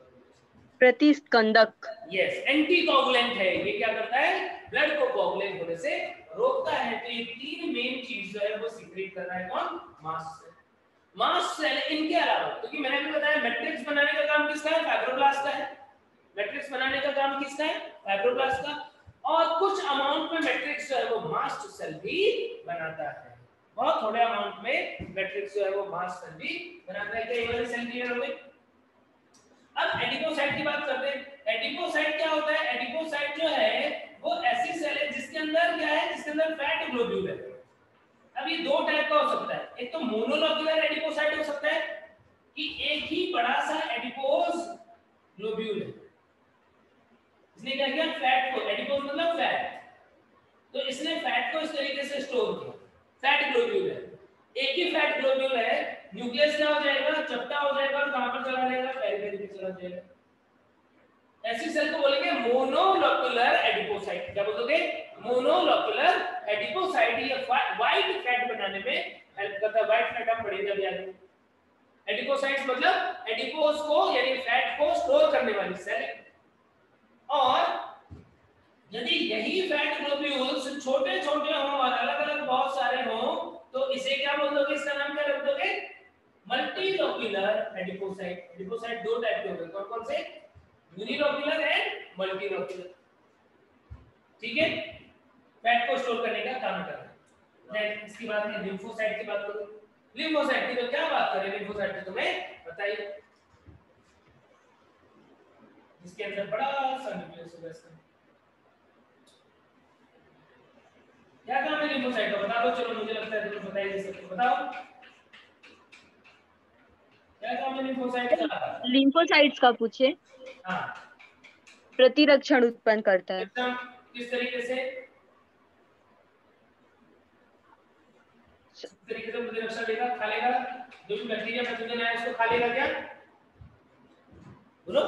S4: प्रतिस्कंदक।
S3: यस, एंटीकोगुलेंट है। ये क्या करता है? ब्लड को कोगुलेंट होने से रोकता है। तो ये तीन मेन चीज जो है वो सीक्रेट कर रहा है कौन? Mast cell. मास्ट सेल इनके अलावा, क्योंकि तो मैंने भी बताया मैट्रिक्स बनाने का काम किसका है? फाइब्रोब्लास्ट का है। मैट्रिक्स बनाने का काम किसका है? फाइब्रोब्लास्ट का। और कुछ अमाउंट में मैट्रिक्स जो है वो मास्ट सेल भी बनाता है। बहुत थोड़े अमाउंट में मैट्रिक्स जो है वो मास्ट सेल भी बनाता है। क्या ये वाले सेल क्लियर हो गए? अब एडिपोसाइट की बात करते हैं। एडिपोसाइट क्या होता है? एडिपोसाइट जो है वो ऐसी सेल है जिसके अंदर क्या है? जिसके अंदर फैट ग्लोब्यूल है। अब ये दो टाइप का हो सकता है, एक तो मोनोलोक्यूलर एडिपोसाइट हो सकता है कि एक ही बड़ा सा एडिपोज ग्लोब्यूल है, इसने क्या किया फैट को, एडिपोज मतलब फैट, तो इसने फैट को इस तरीके से स्टोर किया, फैट ग्लोब्यूल है, एक ही फैट ग्लोब्यूल है, न्यूक्लियस क्या हो जाएगा, चपटा हो जाएगा और कहां पर चला जाएगा, पेरिफेरी पे चला जाएगा। ऐसी सेल को बोलेंगे मोनोलोक्यूलर एडिपोसाइट। क्या बोलोगे, मोनोलोक्यूलर एडिपोसाइट। ये व्हाइट फैट बनाने में हेल्प करता है, व्हाइट फैट हम पढ़ेंगे अभी आगे। एडिपोसाइट्स मतलब एडिपोज को यानी फैट को स्टोर करने वाली सेल। और यदि यही फैट ग्लोब्यूल्स छोटे छोटे हों और अलग अलग बहुत सारे हों तो इसे क्या बोल दोगे, इसका नाम क्या रख दोगे, मल्टीलोक्यूलर एडिपोसाइट। एडिपोसाइट दो टाइप के होते हैं, कौन कौन से, यूनिलोक्यूलर एंड मल्टीलोक्यूलर। ठीक है, फैट को स्टोर करने का काम करता है। नेक्स्ट इसकी बात है लिम्फोसाइट की बात करो। लिम्फोसाइट की तो क्या बात करें, लिम्फोसाइट की तुम्हें बताइए, जिसके अंदर बड़ा सा न्यूक्लियस होगा, इसका क्या काम है लिम्फोसाइट का, बता दो। चलो मुझे लगता है तुम बता ही नहीं सकते, बताओ क्या काम है लिम्फोसाइट का।
S4: लिम्फोसाइट्स का पूछे।
S3: हाँ,
S4: प्रतिरक्षण उत्पन्न करता है।
S3: एकदम किस तरीके से, किस तरीके से प्रतिरक्षण देगा, खा लेगा, जो भी बैक्टीरिया पैथोजन है उसको खा लेगा, क्या बोलो,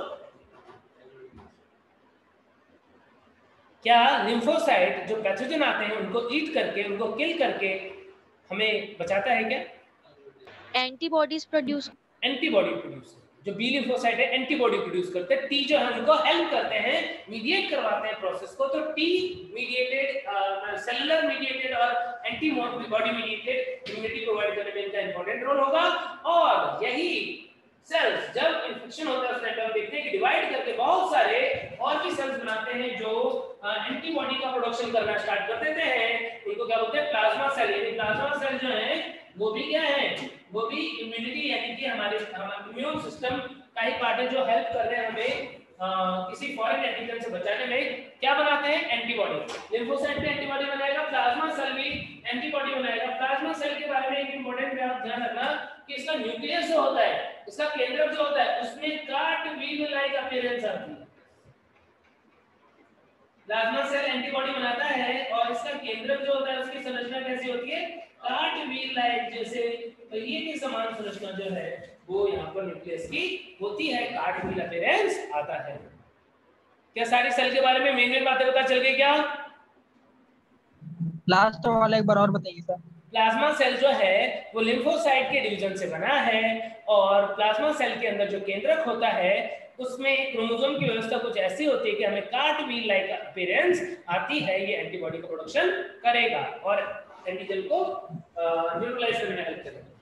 S3: क्या लिम्फोसाइट जो पैथोजन आते हैं उनको ईट करके, उनको किल करके हमें बचाता है क्या,
S7: एंटीबॉडीज प्रोड्यूस,
S3: एंटीबॉडी प्रोड्यूस, जो बी लिम्फोसाइट है एंटीबॉडी प्रोड्यूस करते हैं, टी जो है उनको हेल्प करते हैं, मीडिएट करवाते हैं प्रोसेस को। तो टी मीडिएटेड, सेलुलर मीडिएटेड और एंटीबॉडी मीडिएटेड इम्यूनिटी प्रोवाइड करने में इनका इंपॉर्टेंट रोल होगा। और यही सेल्स जब इन्फेक्शन होता है उस टाइम पर देखते हैं कि डिवाइड करके बहुत सारे और भी सेल्स बनाते हैं जो एंटीबॉडी का प्रोडक्शन करना स्टार्ट कर देते हैं, उनको क्या बोलते हैं, प्लाज्मा सेल। यानी प्लाज्मा सेल जो है वो भी क्या है, वो भी इम्यूनिटी यानी कि हमारे इम्यून सिस्टम का ही पार्ट है, जो हेल्प कर रहे हैं हमें आ, किसी फॉरेन एंटीजन से बचाने में। क्या बनाते हैं, एंटीबॉडी। लिम्फोसाइट भी एंटीबॉडी बनाएगा, प्लाज्मा सेल भी एंटीबॉडी बनाएगा। प्लाज्मा सेल के बारे में एक इंपॉर्टेंट ध्यान रखना कि इसका न्यूक्लियस जो होता है, इसका केंद्रक जो होता है उसमें कार्ट व्हील लाइक अपीयरेंस आती है। प्लाज्मा सेल एंटीबॉडी बनाता है और इसका केंद्रक जो होता है उसकी संरचना कैसी होती है, कार्ट व्हील लाइक, जैसे पहिए की समान संरचना जो है वो यहाँ पर न्यूक्लियस की होती है, कार्ट व्हील अपीयरेंस आता है। क्या सारी सेल के बारे में मेन मेन बातें पता चल गई क्या?
S5: लास्ट वाला एक बार और बताइए सर।
S3: प्लाज्मा सेल जो है वो लिम्फोसाइट के डिवीजन से बना है और प्लाज्मा सेल के अंदर जो केंद्रक होता है उसमें क्रोमोसोम की व्यवस्था कुछ ऐसी होती है कि हमें कार्ट व्हील लाइक अपीयरेंस आती है। ये एंटीबॉडी का प्रोडक्शन करेगा और एंटीजन को न्यूट्रलाइज करने में हेल्प करेगा।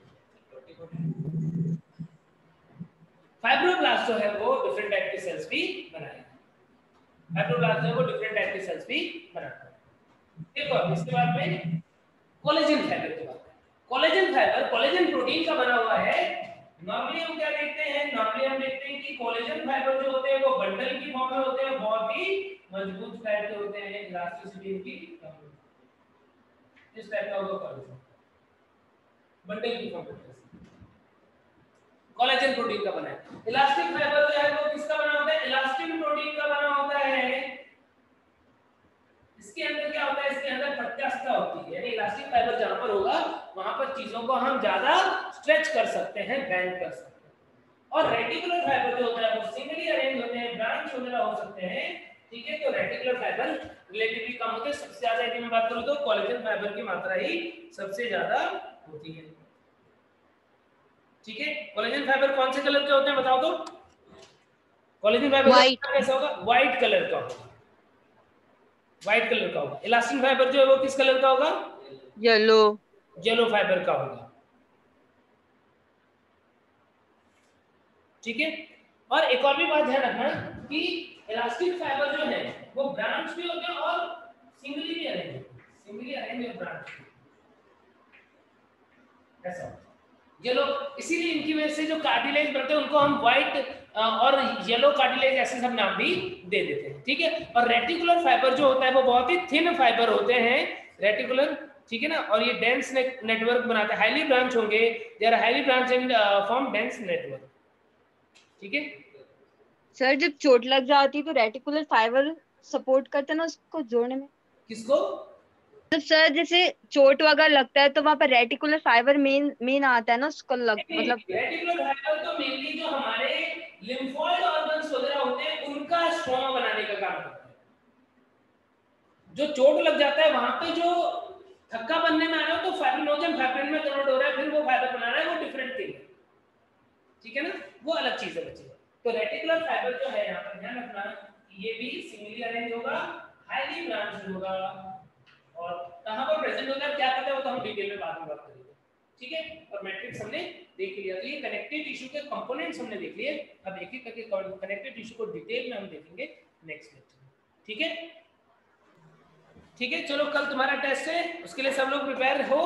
S3: फाइब्रोब्लास्ट जो है वो डिफरेंट टाइप के सेल्स भी बनाएगा। फाइब्रोब्लास्ट जो है वो डिफरेंट टाइप के सेल्स भी बनाता है। देखो अब इसके बाद में कोलेजन फाइबर की बात है। कोलेजन फाइबर कोलेजन प्रोटीन का बना हुआ है। नॉर्मली हम क्या देखते हैं, नॉर्मली हम देखते हैं कि कोलेजन फाइबर जो होते हैं वो बंडल की फॉर्म में होते हैं, बहुत ही मजबूत टाइप के होते हैं, इलास्टिसिटी इनकी इस टाइप का होगा कोलेजन, बंडल की फॉर्म में कोलेजन प्रोटीन का बना है। इलास्टिक फाइबर जो है वो किसका बना होता है, इलास्टिन प्रोटीन का बना होता है। इसके अंदर क्या होता है, इसके अंदर प्रत्यास्थता होती है, यानी इलास्टिक फाइबर जहां पर होगा वहां पर चीजों को हम ज्यादा स्ट्रेच कर सकते हैं, बैंड कर सकते हैं। और रेटिकुलर फाइबर जो होता है वो सिंगली अरेंज होते हैं, ब्रांच वगैरह हो सकते हैं, ठीक है। तो रेटिकुलर फाइबर रिलेटिवली कम होते हैं। सबसे ज्यादा यदि मैं बात करूं तो कोलेजन फाइबर की मात्रा ही सबसे ज्यादा होती है, ठीक है। कोलेजन फाइबर कौन से कलर के होते हैं बताओ तो? कोलेजन फाइबर कैसा होगा, व्हाइट कलर का होगा, व्हाइट कलर का होगा। इलास्टिन फाइबर जो है वो किस कलर का होगा,
S4: येलो,
S3: येलो फाइबर का होगा, ठीक है। और एक और भी बात ध्यान रखना कि इलास्टिक फाइबर जो है वो ब्रांच भी होते हैं और सिंगली भी अरेंज होते हैं, सिंगली अरेंज और ब्रांच ऐसा होता है। येलो, इसीलिए इनकी वजह से जो कार्टिलेज बनते हैं उनको हम व्हाइट और येलो कार्टिलेज ऐसे सब नाम भी दे देते हैं, ठीक है। और रेटिकुलर फाइबर जो होता है वो बहुत ही थिन फाइबर होते हैं, रेटिकुलर ठीक है ना, और ये डेंस नेटवर्क बनाते हैं, हाईली ब्रांच होंगे, they are highly branch and form dense network. ठीक है
S4: सर जब चोट लग जाती तो रेटिकुलर फाइबर सपोर्ट करते ना उसको जोड़ने में।
S3: किसको?
S4: मतलब सर जैसे चोट वगैरह लगता है तो वहां पर रेटिकुलर फाइबर मेन मेन आता है ना उसको लग मतलब
S3: रेटिकुलर फाइबर तो मेनली जो हमारे लिम्फोइड ऑर्गन्स वगैरह होते हैं उनका स्ट्रोमा बनाने का काम करता है। जो चोट लग जाता है वहां पे जो थक्का बनने में आ रहा है तो फाइब्रिनोजन फाइब्रिन में कन्वर्ट हो रहा है, फिर वो फाइबर बना रहा है, वो डिफरेंट थिंग है। ठीक है ना, वो अलग चीज है बच्चे। तो रेटिकुलर फाइबर जो है यहाँ पर ध्यान रखना, ये भी सिंगली अरेंज होगा, हाईली ब्रांच होगा, और कहां पर प्रेजेंट होता है क्या पता है वो तो हम डिटेल में बाद में बात करेंगे। ठीक है, और मैट्रिक्स हमने देख लिया, तो ये कनेक्टिव टिश्यू के कंपोनेंट्स हमने देख लिए। अब एक एक करके कनेक्टिव टिश्यू को डिटेल में हम देखेंगे नेक्स्ट लेक्चर में। ठीक है ठीक है, चलो कल तुम्हारा टेस्ट है, उसके लिए सब लोग प्रिपेयर हो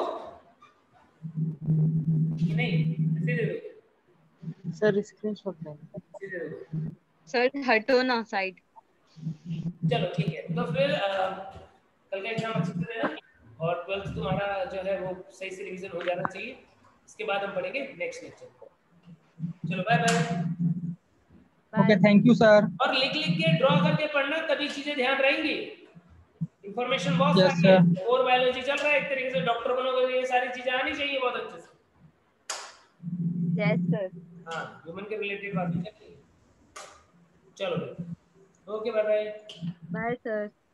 S3: कि नहीं? ऐसे दे दो
S5: सर स्क्रीनशॉट लें।
S3: ऐसे दे दो।
S4: सर हटो ना साइड।
S3: चलो ठीक है, तो फिर आ, कल का एग्जाम अच्छे से देना, और ट्वेल्थ तुम्हारा जो है वो सही से रिवीजन हो जाना चाहिए। इसके बाद हम पढ़ेंगे नेक्स्ट लेक्चर को। चलो bye bye.
S5: Okay thank you sir.
S3: और लिख लिख के ड्रॉ करके पढ़ना, तभी चीजें ध्यान रहेंगी। इंफॉर्मेशन बहुत
S5: Yes,
S3: सारी है, और बायोलॉजी चल रहा है, एक तरीके से डॉक्टर बनोगे, ये सारी चीजें आनी चाहिए बहुत अच्छे से।
S4: Yes sir.
S3: हाँ, ह्यूमन के रिलेटेड बातें चल रही है। चलो okay bye bye.
S4: Bye sir.